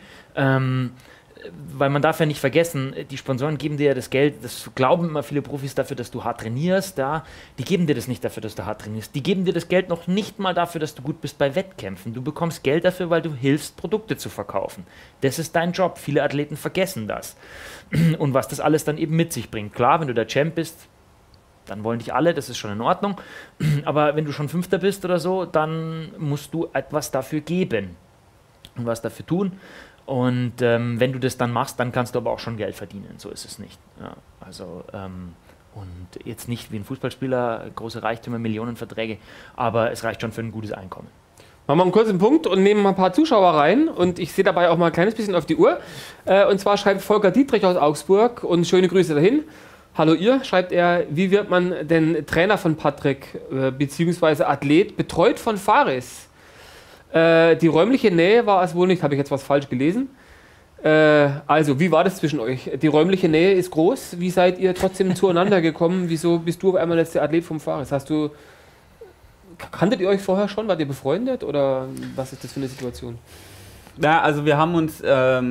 weil man darf ja nicht vergessen, die Sponsoren geben dir ja das Geld, das glauben immer viele Profis dafür, dass du hart trainierst, ja, die geben dir das nicht dafür, dass du hart trainierst, die geben dir das Geld noch nicht mal dafür, dass du gut bist bei Wettkämpfen, du bekommst Geld dafür, weil du hilfst, Produkte zu verkaufen. Das ist dein Job, viele Athleten vergessen das und was das alles dann eben mit sich bringt. Klar, wenn du der Champ bist, dann wollen dich alle, das ist schon in Ordnung. Aber wenn du schon 5. bist oder so, dann musst du etwas dafür geben und was dafür tun. Und wenn du das dann machst, dann kannst du aber auch schon Geld verdienen. So ist es nicht. Ja, also, und jetzt nicht wie ein Fußballspieler, große Reichtümer, Millionenverträge, aber es reicht schon für ein gutes Einkommen. Machen wir einen kurzen Punkt und nehmen mal ein paar Zuschauer rein. Und ich sehe dabei auch mal ein kleines bisschen auf die Uhr. Und zwar schreibt Volker Dietrich aus Augsburg und schöne Grüße dahin. Hallo ihr, schreibt er, wie wird man denn Trainer von Patrick beziehungsweise Athlet betreut von Fares? Die räumliche Nähe war es wohl nicht, habe ich jetzt was falsch gelesen? Also, wie war das zwischen euch? Die räumliche Nähe ist groß, wie seid ihr trotzdem zueinander gekommen? Wieso bist du auf einmal jetzt der Athlet vom Fares? Kanntet ihr euch vorher schon? Wart ihr befreundet oder was ist das für eine Situation? Ja, also wir haben uns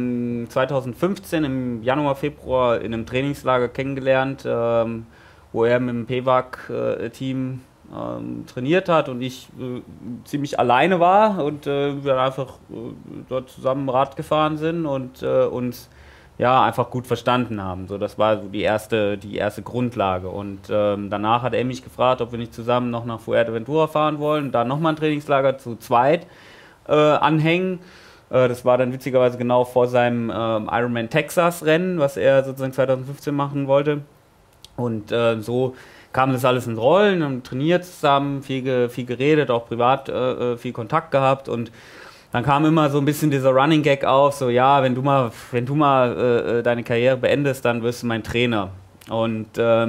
2015 im Januar, Februar in einem Trainingslager kennengelernt, wo er mit dem PWAG-Team trainiert hat und ich ziemlich alleine war und wir einfach dort zusammen Rad gefahren sind und uns ja einfach gut verstanden haben. So, das war so die erste Grundlage. Und danach hat er mich gefragt, ob wir nicht zusammen noch nach Fuerteventura fahren wollen und da nochmal ein Trainingslager zu zweit anhängen. Das war dann witzigerweise genau vor seinem Ironman Texas Rennen, was er sozusagen 2015 machen wollte. Und so kam das alles ins Rollen, haben trainiert zusammen, viel geredet, auch privat viel Kontakt gehabt. Und dann kam immer so ein bisschen dieser Running Gag auf, so ja, wenn du mal deine Karriere beendest, dann wirst du mein Trainer. Und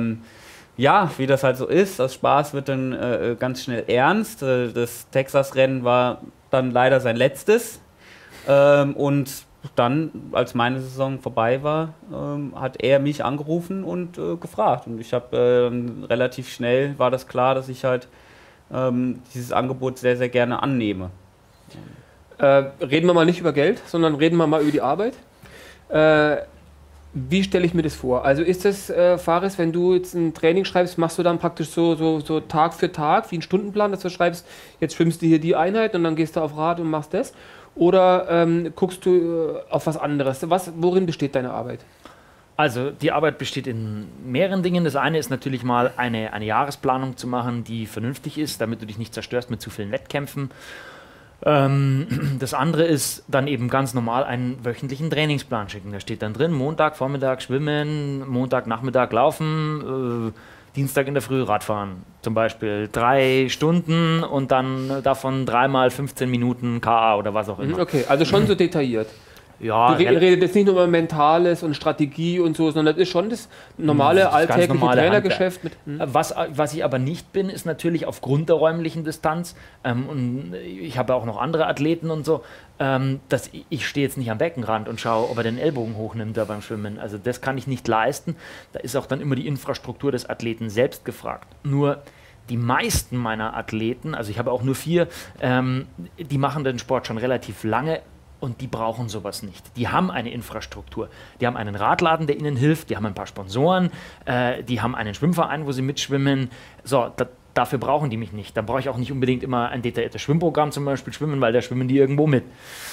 ja, wie das halt so ist, aus Spaß wird dann ganz schnell ernst. Das Texas-Rennen war dann leider sein letztes. Und dann, als meine Saison vorbei war, hat er mich angerufen und gefragt. Und ich habe relativ schnell, war das klar, dass ich halt dieses Angebot sehr, sehr gerne annehme. Reden wir mal nicht über Geld, sondern reden wir mal über die Arbeit. Wie stelle ich mir das vor? Also ist das, Fares, wenn du jetzt ein Training schreibst, machst du dann praktisch so Tag für Tag, wie einen Stundenplan, dass du schreibst, jetzt schwimmst du hier die Einheit und dann gehst du auf Rad und machst das? Oder guckst du auf was anderes? Worin besteht deine Arbeit? Also die Arbeit besteht in mehreren Dingen. Das eine ist natürlich mal eine Jahresplanung zu machen, die vernünftig ist, damit du dich nicht zerstörst mit zu vielen Wettkämpfen. Das andere ist dann eben ganz normal einen wöchentlichen Trainingsplan schicken. Da steht dann drin, Montag, Vormittag schwimmen, Montag, Nachmittag laufen, Dienstag in der Früh Radfahren. Zum Beispiel 3 Stunden und dann davon 3 mal 15 Minuten KA oder was auch immer. Okay, also schon so detailliert. Ja, du redest jetzt nicht nur über Mentales und Strategie und so, sondern das ist schon das normale alltägliche Trainergeschäft. Was ich aber nicht bin, ist natürlich aufgrund der räumlichen Distanz, und ich habe auch noch andere Athleten und so, dass ich stehe jetzt nicht am Beckenrand und schaue, ob er den Ellbogen hochnimmt da beim Schwimmen. Also das kann ich nicht leisten. Da ist auch dann immer die Infrastruktur des Athleten selbst gefragt. Nur die meisten meiner Athleten, also ich habe auch nur 4, die machen den Sport schon relativ lange. Und die brauchen sowas nicht. Die haben eine Infrastruktur. Die haben einen Radladen, der ihnen hilft. Die haben ein paar Sponsoren. Die haben einen Schwimmverein, wo sie mitschwimmen. So, dafür brauchen die mich nicht. Da brauche ich auch nicht unbedingt immer ein detailliertes Schwimmprogramm zum Beispiel schwimmen, weil da schwimmen die irgendwo mit.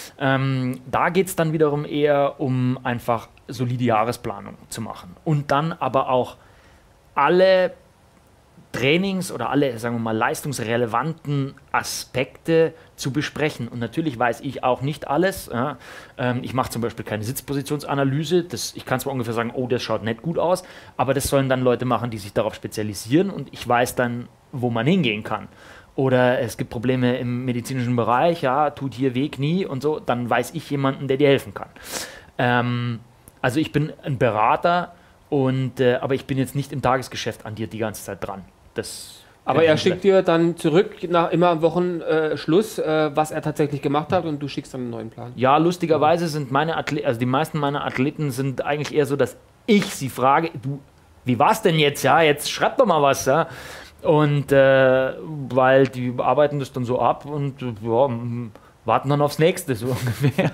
Da geht es dann wiederum eher um einfach solide Jahresplanung zu machen. Und dann aber auch alle Trainings oder alle, sagen wir mal, leistungsrelevanten Aspekte zu besprechen. Und natürlich weiß ich auch nicht alles. Ja. Ich mache zum Beispiel keine Sitzpositionsanalyse. Ich kann zwar ungefähr sagen, oh, das schaut nicht gut aus, aber das sollen dann Leute machen, die sich darauf spezialisieren und ich weiß dann, wo man hingehen kann. Oder es gibt Probleme im medizinischen Bereich, ja, tut hier weh, Knie und so, dann weiß ich jemanden, der dir helfen kann. Also ich bin ein Berater, aber ich bin jetzt nicht im Tagesgeschäft an dir die ganze Zeit dran. Aber er schickt dir dann zurück, immer am Wochenschluss, was er tatsächlich gemacht hat und du schickst dann einen neuen Plan. Ja, lustigerweise sind meine Athleten, also die meisten meiner Athleten sind eigentlich eher so, dass ich sie frage, du, wie war's denn jetzt? Ja, jetzt schreib doch mal was, ja. Und weil die arbeiten das dann so ab und ja, warten dann aufs nächste, so ungefähr.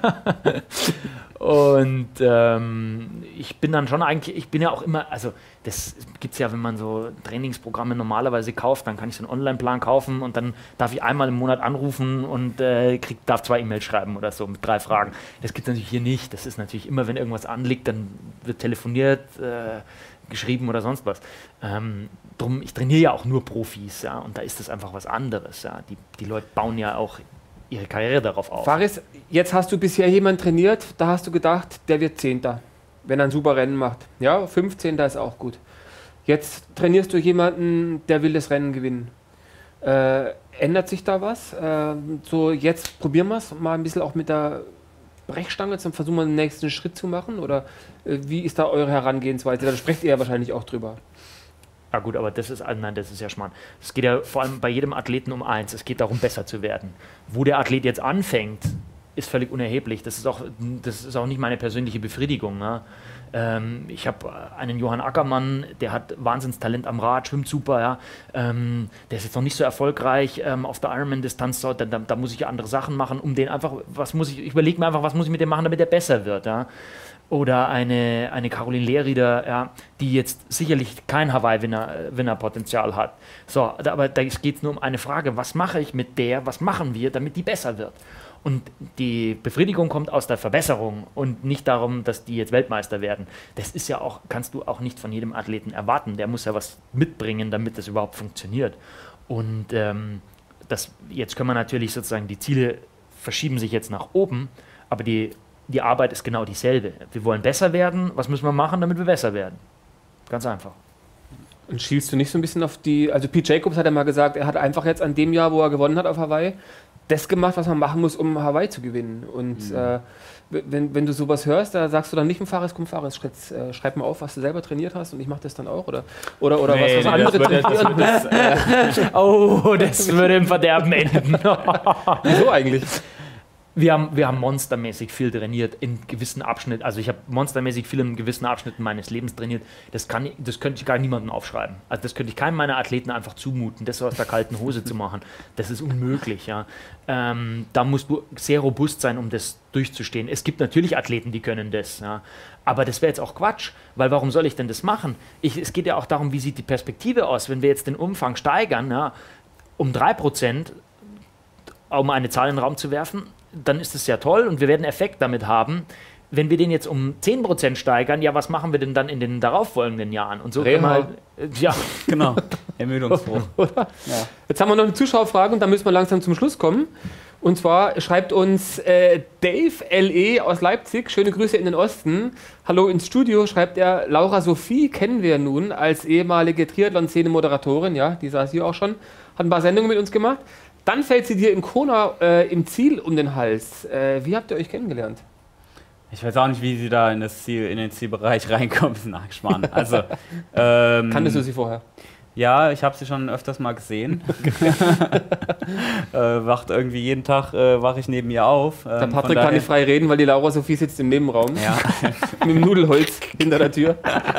Und ich bin dann schon eigentlich, ich bin ja auch immer, also das gibt es ja, wenn man so Trainingsprogramme normalerweise kauft, dann kann ich so einen Online-Plan kaufen und dann darf ich einmal im Monat anrufen und darf 2 E-Mails schreiben oder so mit 3 Fragen. Das gibt es natürlich hier nicht. Das ist natürlich immer, wenn irgendwas anliegt, dann wird telefoniert, geschrieben oder sonst was. Drum, ich trainiere ja auch nur Profis, ja, und da ist das einfach was anderes. Ja. Die Leute bauen ja auch ihre Karriere darauf auf. Faris, jetzt hast du bisher jemanden trainiert, da hast du gedacht, der wird 10., wenn er ein super Rennen macht. Ja, 15. ist auch gut. Jetzt trainierst du jemanden, der will das Rennen gewinnen. Ändert sich da was? So, jetzt probieren wir es mal ein bisschen auch mit der Brechstange, dann versuchen wir den nächsten Schritt zu machen? Oder wie ist da eure Herangehensweise? Da sprecht ihr ja wahrscheinlich auch drüber. Ja gut, aber das ist ja Schmarrn. Es geht ja vor allem bei jedem Athleten um eins, es geht darum, besser zu werden. Wo der Athlet jetzt anfängt, ist völlig unerheblich. Das ist auch nicht meine persönliche Befriedigung. Ne? Ich habe einen Johann Ackermann, der hat Wahnsinnstalent am Rad, schwimmt super. Ja? Der ist jetzt noch nicht so erfolgreich auf der Ironman-Distanz. So, da muss ich andere Sachen machen, um den einfach, ich überlege mir einfach, was muss ich mit dem machen, damit er besser wird. Ja? Oder eine Caroline Lehrrieder, ja, die jetzt sicherlich kein Hawaii-Winner-Potenzial hat. So, aber da geht es nur um eine Frage, was mache ich mit der, was machen wir, damit die besser wird? Und die Befriedigung kommt aus der Verbesserung und nicht darum, dass die jetzt Weltmeister werden. Das ist ja auch, kannst du auch nicht von jedem Athleten erwarten. Der muss ja was mitbringen, damit das überhaupt funktioniert. Und jetzt können wir natürlich sozusagen, die Ziele verschieben sich jetzt nach oben, aber die Arbeit ist genau dieselbe. Wir wollen besser werden. Was müssen wir machen, damit wir besser werden? Ganz einfach. Und schielst du nicht so ein bisschen auf also Pete Jacobs hat ja mal gesagt, er hat einfach jetzt an dem Jahr, wo er gewonnen hat auf Hawaii, das gemacht, was man machen muss, um Hawaii zu gewinnen. Und wenn du sowas hörst, da sagst du dann nicht im Faris, komm Faris, schreib mal auf, was du selber trainiert hast und ich mache das dann auch? Oder was andere trainieren? Oh, das würde im Verderben enden. Wieso eigentlich? Wir haben monstermäßig viel trainiert in gewissen Abschnitten. Also ich habe monstermäßig viel in gewissen Abschnitten meines Lebens trainiert. Das könnte ich gar niemandem aufschreiben. Also das könnte ich keinem meiner Athleten einfach zumuten, das so aus der kalten Hose zu machen. Das ist unmöglich. Ja. Da musst du sehr robust sein, um das durchzustehen. Es gibt natürlich Athleten, die können das. Ja. Aber das wäre jetzt auch Quatsch, weil warum soll ich denn das machen? Es geht ja auch darum, wie sieht die Perspektive aus, wenn wir jetzt den Umfang steigern, ja, um 3%, um eine Zahl in den Raum zu werfen, dann ist es ja toll und wir werden Effekt damit haben. Wenn wir den jetzt um 10% steigern, ja, was machen wir denn dann in den darauffolgenden Jahren? Und so ja, genau. Ermüdungsfroh. Ja. Jetzt haben wir noch eine Zuschauerfrage und dann müssen wir langsam zum Schluss kommen. Und zwar schreibt uns Dave L.E. aus Leipzig, schöne Grüße in den Osten. Hallo ins Studio, schreibt er. Laura Sophie kennen wir nun als ehemalige Triathlon-Szene-Moderatorin, ja, die saß hier auch schon, hat ein paar Sendungen mit uns gemacht. Dann fällt sie dir in Kona im Ziel um den Hals. Wie habt ihr euch kennengelernt? Ich weiß auch nicht, wie sie da in den Zielbereich reinkommt. Also, kanntest du sie vorher? Ja, ich habe sie schon öfters mal gesehen. Wacht irgendwie jeden Tag, wache ich neben ihr auf. Der Patrick kann nicht frei reden, weil die Laura Sophie sitzt im Nebenraum. Ja. Mit dem Nudelholz hinter der Tür.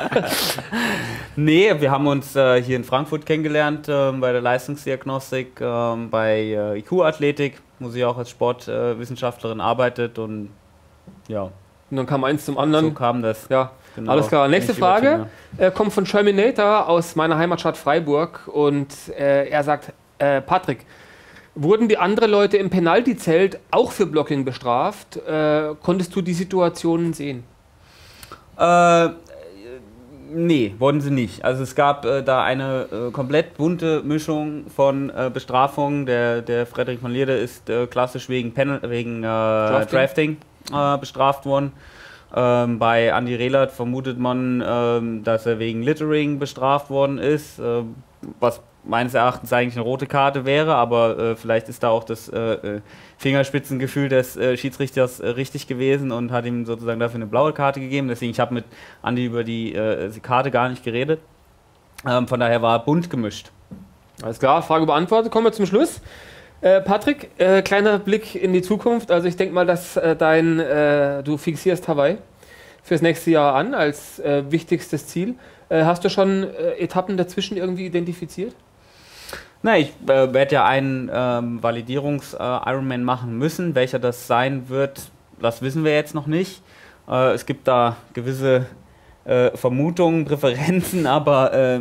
Nee, wir haben uns hier in Frankfurt kennengelernt, bei der Leistungsdiagnostik, bei IQ-Athletik, wo sie auch als Sportwissenschaftlerin arbeitet. Und ja. Und dann kam eins zum anderen. So kam das. Ja. Genau. Alles klar. Nächste Frage kommt von Sherminator aus meiner Heimatstadt Freiburg und er sagt, Patrick, wurden die anderen Leute im Penalty-Zelt auch für Blocking bestraft? Konntest du die Situationen sehen? Nee, wurden sie nicht. Also es gab da eine komplett bunte Mischung von Bestrafungen. Der Frederik von Lierde ist klassisch wegen Drafting bestraft worden. Bei Andi Rehlert vermutet man, dass er wegen Littering bestraft worden ist, was meines Erachtens eigentlich eine rote Karte wäre, aber vielleicht ist da auch das Fingerspitzengefühl des Schiedsrichters richtig gewesen und hat ihm sozusagen dafür eine blaue Karte gegeben. Deswegen, ich habe mit Andi über die Karte gar nicht geredet. Von daher war bunt gemischt. Alles klar, Frage beantwortet. Kommen wir zum Schluss. Patrick, kleiner Blick in die Zukunft. Also ich denke mal, dass du fixierst Hawaii fürs nächste Jahr an als wichtigstes Ziel. Hast du schon Etappen dazwischen irgendwie identifiziert? Na, ich werde ja einen Validierungs-Ironman machen müssen. Welcher das sein wird, das wissen wir jetzt noch nicht. Es gibt da gewisse Vermutungen, Präferenzen, aber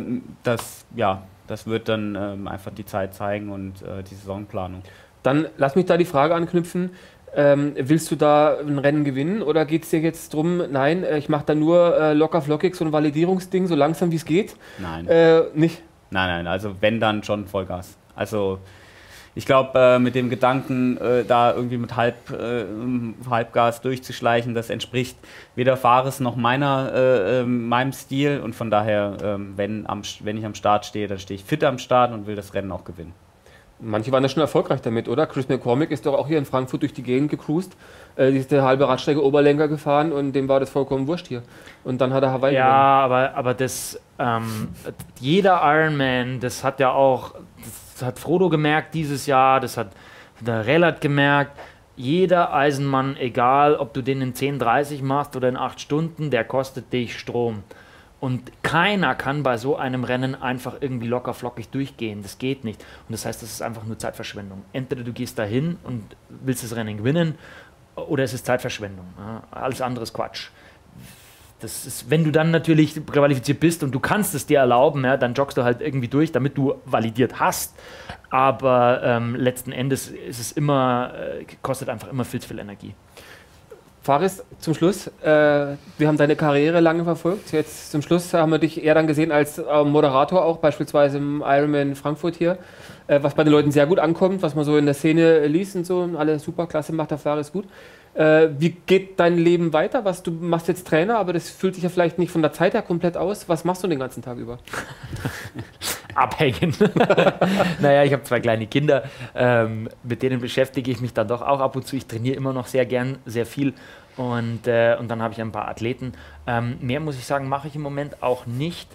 das wird dann einfach die Zeit zeigen und die Saisonplanung. Dann lass mich da die Frage anknüpfen. Willst du da ein Rennen gewinnen oder geht es dir jetzt darum, nein, ich mache da nur locker flockig so ein Validierungsding, so langsam wie es geht? Nein. Nicht? Nein, also wenn, dann schon Vollgas. Also ich glaube, mit dem Gedanken, da irgendwie mit Halbgas durchzuschleichen, das entspricht weder Fares noch meinem Stil. Und von daher, wenn ich am Start stehe, dann stehe ich fit am Start und will das Rennen auch gewinnen. Manche waren da schon erfolgreich damit, oder? Chris McCormick ist doch auch hier in Frankfurt durch die Gegend gecruised. Die ist der halbe Radstrecke Oberlenker gefahren und dem war das vollkommen wurscht hier. Und dann hat er Hawaii gewonnen. Ja, aber das, jeder Ironman, das hat ja auch, das hat Frodo gemerkt dieses Jahr, das hat der Rehlert gemerkt. Jeder Eisenmann, egal ob du den in 10:30 machst oder in 8 Stunden, der kostet dich Strom. Und keiner kann bei so einem Rennen einfach irgendwie locker flockig durchgehen. Das geht nicht. Und das heißt, das ist einfach nur Zeitverschwendung. Entweder du gehst dahin und willst das Rennen gewinnen oder es ist Zeitverschwendung. Ja, alles andere ist Quatsch. Das ist, wenn du dann natürlich qualifiziert bist und du kannst es dir erlauben, ja, dann joggst du halt irgendwie durch, damit du validiert hast. Aber letzten Endes ist es immer, kostet einfach immer viel zu viel Energie. Faris, zum Schluss, wir haben deine Karriere lange verfolgt. Jetzt zum Schluss haben wir dich eher dann gesehen als Moderator auch, beispielsweise im Ironman Frankfurt hier, was bei den Leuten sehr gut ankommt, was man so in der Szene liest und so. Alle super, klasse, macht der Faris gut. Wie geht dein Leben weiter? Du machst jetzt Trainer, aber das fühlt sich ja vielleicht nicht von der Zeit her komplett aus. Was machst du den ganzen Tag über? Abhängen. Naja, ich habe 2 kleine Kinder, mit denen beschäftige ich mich dann doch auch ab und zu. Ich trainiere immer noch sehr gern, sehr viel und dann habe ich ein paar Athleten. Mehr muss ich sagen, mache ich im Moment auch nicht.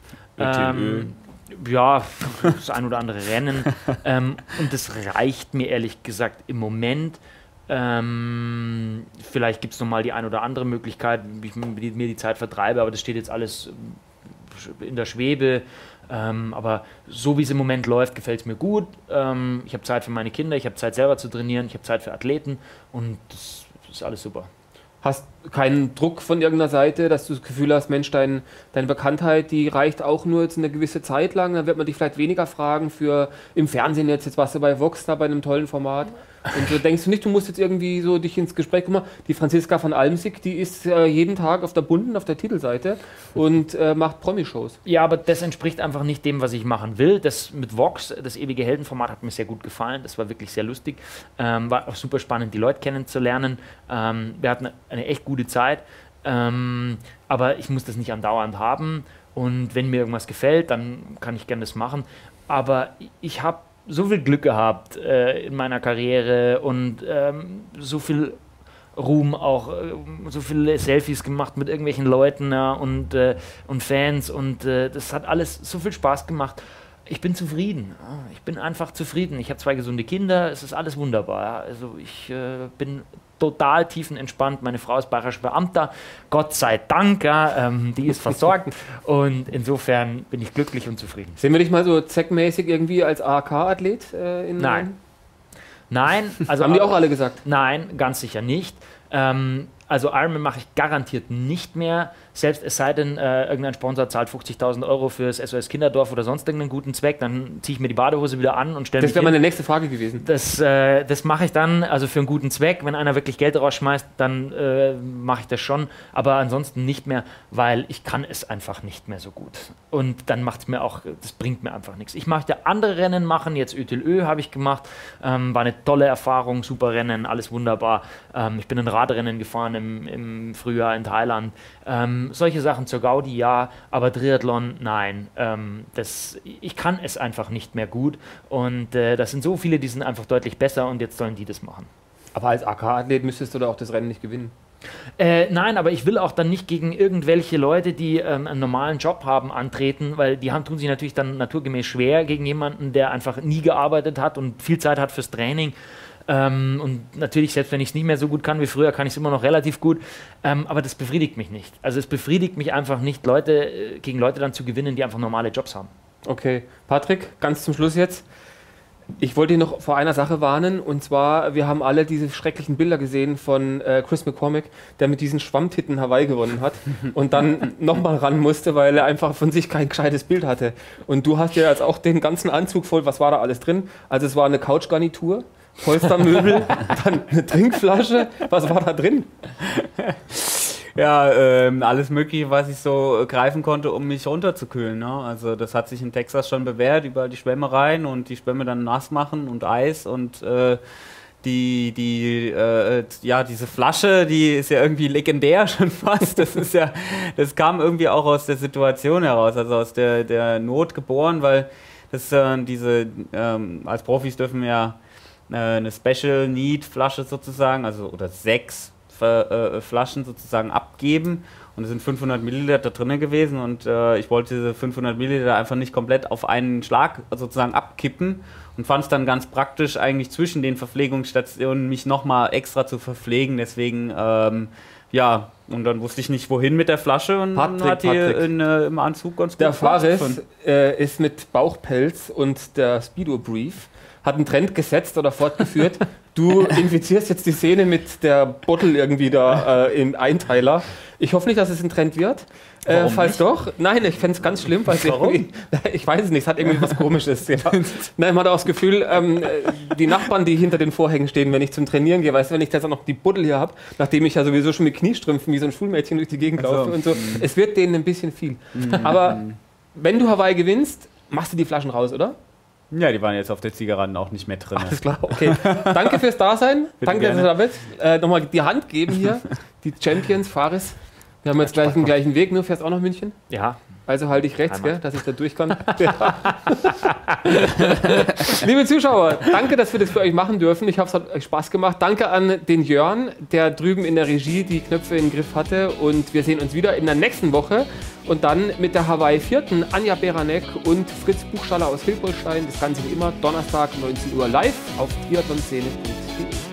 Ja, das ein oder andere Rennen und das reicht mir ehrlich gesagt im Moment. Vielleicht gibt es nochmal die ein oder andere Möglichkeit, wie ich mir die Zeit vertreibe, aber das steht jetzt alles in der Schwebe. Aber so wie es im Moment läuft, gefällt es mir gut. Ich habe Zeit für meine Kinder, ich habe Zeit selber zu trainieren, ich habe Zeit für Athleten und das ist alles super. hast keinen Druck von irgendeiner Seite, dass du das Gefühl hast, Mensch, deine Bekanntheit, die reicht auch nur jetzt eine gewisse Zeit lang, dann wird man dich vielleicht weniger fragen für im Fernsehen jetzt warst du bei Vox da bei einem tollen Format. Und so denkst du nicht, du musst jetzt irgendwie so dich ins Gespräch kommen. Die Franziska von Almsick, die ist jeden Tag auf der Bunten, auf der Titelseite und macht Promi-Shows. Ja, aber das entspricht einfach nicht dem, was ich machen will. Das mit Vox, das ewige Heldenformat, hat mir sehr gut gefallen. Das war wirklich sehr lustig. War auch super spannend, die Leute kennenzulernen. Wir hatten eine echt gute Zeit. Aber ich muss das nicht andauernd haben. Und wenn mir irgendwas gefällt, dann kann ich gerne das machen. Aber ich habe so viel Glück gehabt in meiner Karriere und so viel Ruhm auch, so viele Selfies gemacht mit irgendwelchen Leuten und Fans und das hat alles so viel Spaß gemacht. Ich bin zufrieden. Ich bin einfach zufrieden. Ich habe 2 gesunde Kinder, es ist alles wunderbar. Also ich bin total tiefenentspannt. Meine Frau ist bayerischer Beamter, Gott sei Dank, ja, die ist versorgt und insofern bin ich glücklich und zufrieden. Sehen wir dich mal so zweckmäßig irgendwie als AHK-Athlet? Nein. Nein. Also haben die auch alle gesagt? Nein, ganz sicher nicht. Also Ironman mache ich garantiert nicht mehr, selbst es sei denn, irgendein Sponsor zahlt 50.000 € fürs SOS Kinderdorf oder sonst irgendeinen guten Zweck, dann ziehe ich mir die Badehose wieder an und stelle mich hin. Das wäre meine nächste Frage gewesen. Das mache ich dann, also für einen guten Zweck, wenn einer wirklich Geld rausschmeißt, dann mache ich das schon, aber ansonsten nicht mehr, weil ich kann es einfach nicht mehr so gut. Und dann macht es mir auch, das bringt mir einfach nichts. Ich möchte andere Rennen machen, jetzt ÖTLÖ habe ich gemacht, war eine tolle Erfahrung, super Rennen, alles wunderbar. Ich bin ein Radrennen gefahren im Frühjahr in Thailand. Solche Sachen zur Gaudi, ja, aber Triathlon, nein. Ich kann es einfach nicht mehr gut und das sind so viele, die sind einfach deutlich besser und jetzt sollen die das machen. Aber als AK-Athlet müsstest du da auch das Rennen nicht gewinnen? Nein, aber ich will auch dann nicht gegen irgendwelche Leute, die einen normalen Job haben, antreten, weil die tun sich natürlich dann naturgemäß schwer gegen jemanden, der einfach nie gearbeitet hat und viel Zeit hat fürs Training. Und natürlich, selbst wenn ich es nicht mehr so gut kann wie früher, kann ich es immer noch relativ gut, aber das befriedigt mich nicht. Also es befriedigt mich einfach nicht, gegen Leute dann zu gewinnen, die einfach normale Jobs haben. Okay, Patrick, ganz zum Schluss jetzt. Ich wollte dich noch vor einer Sache warnen, und zwar, wir haben alle diese schrecklichen Bilder gesehen von Chris McCormick, der mit diesen Schwammtitten Hawaii gewonnen hat und dann nochmal ran musste, weil er einfach von sich kein gescheites Bild hatte. Und du hast ja jetzt auch den ganzen Anzug voll, was war da alles drin? Also es war eine Couchgarnitur, Polstermöbel, dann eine Trinkflasche, was war da drin? Ja, alles Mögliche, was ich so greifen konnte, um mich runterzukühlen. Ne? Also das hat sich in Texas schon bewährt, überall die Schwämme rein und die Schwämme dann nass machen und Eis und diese Flasche, die ist ja irgendwie legendär schon fast. Das kam irgendwie auch aus der Situation heraus, also aus der Not geboren, weil das als Profis dürfen wir ja eine Special Need Flasche sozusagen, also oder 6 Flaschen sozusagen abgeben und es sind 500 Milliliter drin gewesen und ich wollte diese 500 Milliliter einfach nicht komplett auf einen Schlag sozusagen abkippen und fand es dann ganz praktisch eigentlich zwischen den Verpflegungsstationen mich nochmal extra zu verpflegen, deswegen ja, und dann wusste ich nicht wohin mit der Flasche und hat die im Anzug ganz gut. Der Fares ist mit Bauchpelz und der Speedo Brief hat einen Trend gesetzt oder fortgeführt. Du infizierst jetzt die Szene mit der Bottle irgendwie da im Einteiler. Ich hoffe nicht, dass es ein Trend wird. Falls nicht? Doch, nein, ich fände es ganz schlimm, weil ich weiß es nicht, es hat irgendwie was Komisches. Ja. Nein, man hat auch das Gefühl, die Nachbarn, die hinter den Vorhängen stehen, wenn ich zum Trainieren gehe, weißt du, wenn ich jetzt auch noch die Buddel hier habe, nachdem ich ja sowieso schon mit Kniestrümpfen wie so ein Schulmädchen durch die Gegend laufe und so, es wird denen ein bisschen viel. Aber wenn du Hawaii gewinnst, machst du die Flaschen raus, oder? Ja, die waren jetzt auf der Zigarren auch nicht mehr drin. Alles klar, okay. Danke fürs Dasein. Danke, dass du da bist. Nochmal die Hand geben hier. Die Champions, Fares. Wir haben jetzt gleich den gleichen Weg. Du fährst auch nach München? Ja. Also halte ich rechts, gell, dass ich da durch kann. Liebe Zuschauer, danke, dass wir das für euch machen dürfen. Ich hoffe, es hat euch Spaß gemacht. Danke an den Jörn, der drüben in der Regie die Knöpfe im Griff hatte. Und wir sehen uns wieder in der nächsten Woche. Und dann mit der Hawaii 4. Anja Beranek und Fritz Buchstaller aus Hilpolstein. Das Ganze wie immer Donnerstag 19 Uhr live auf triathlonszene.de.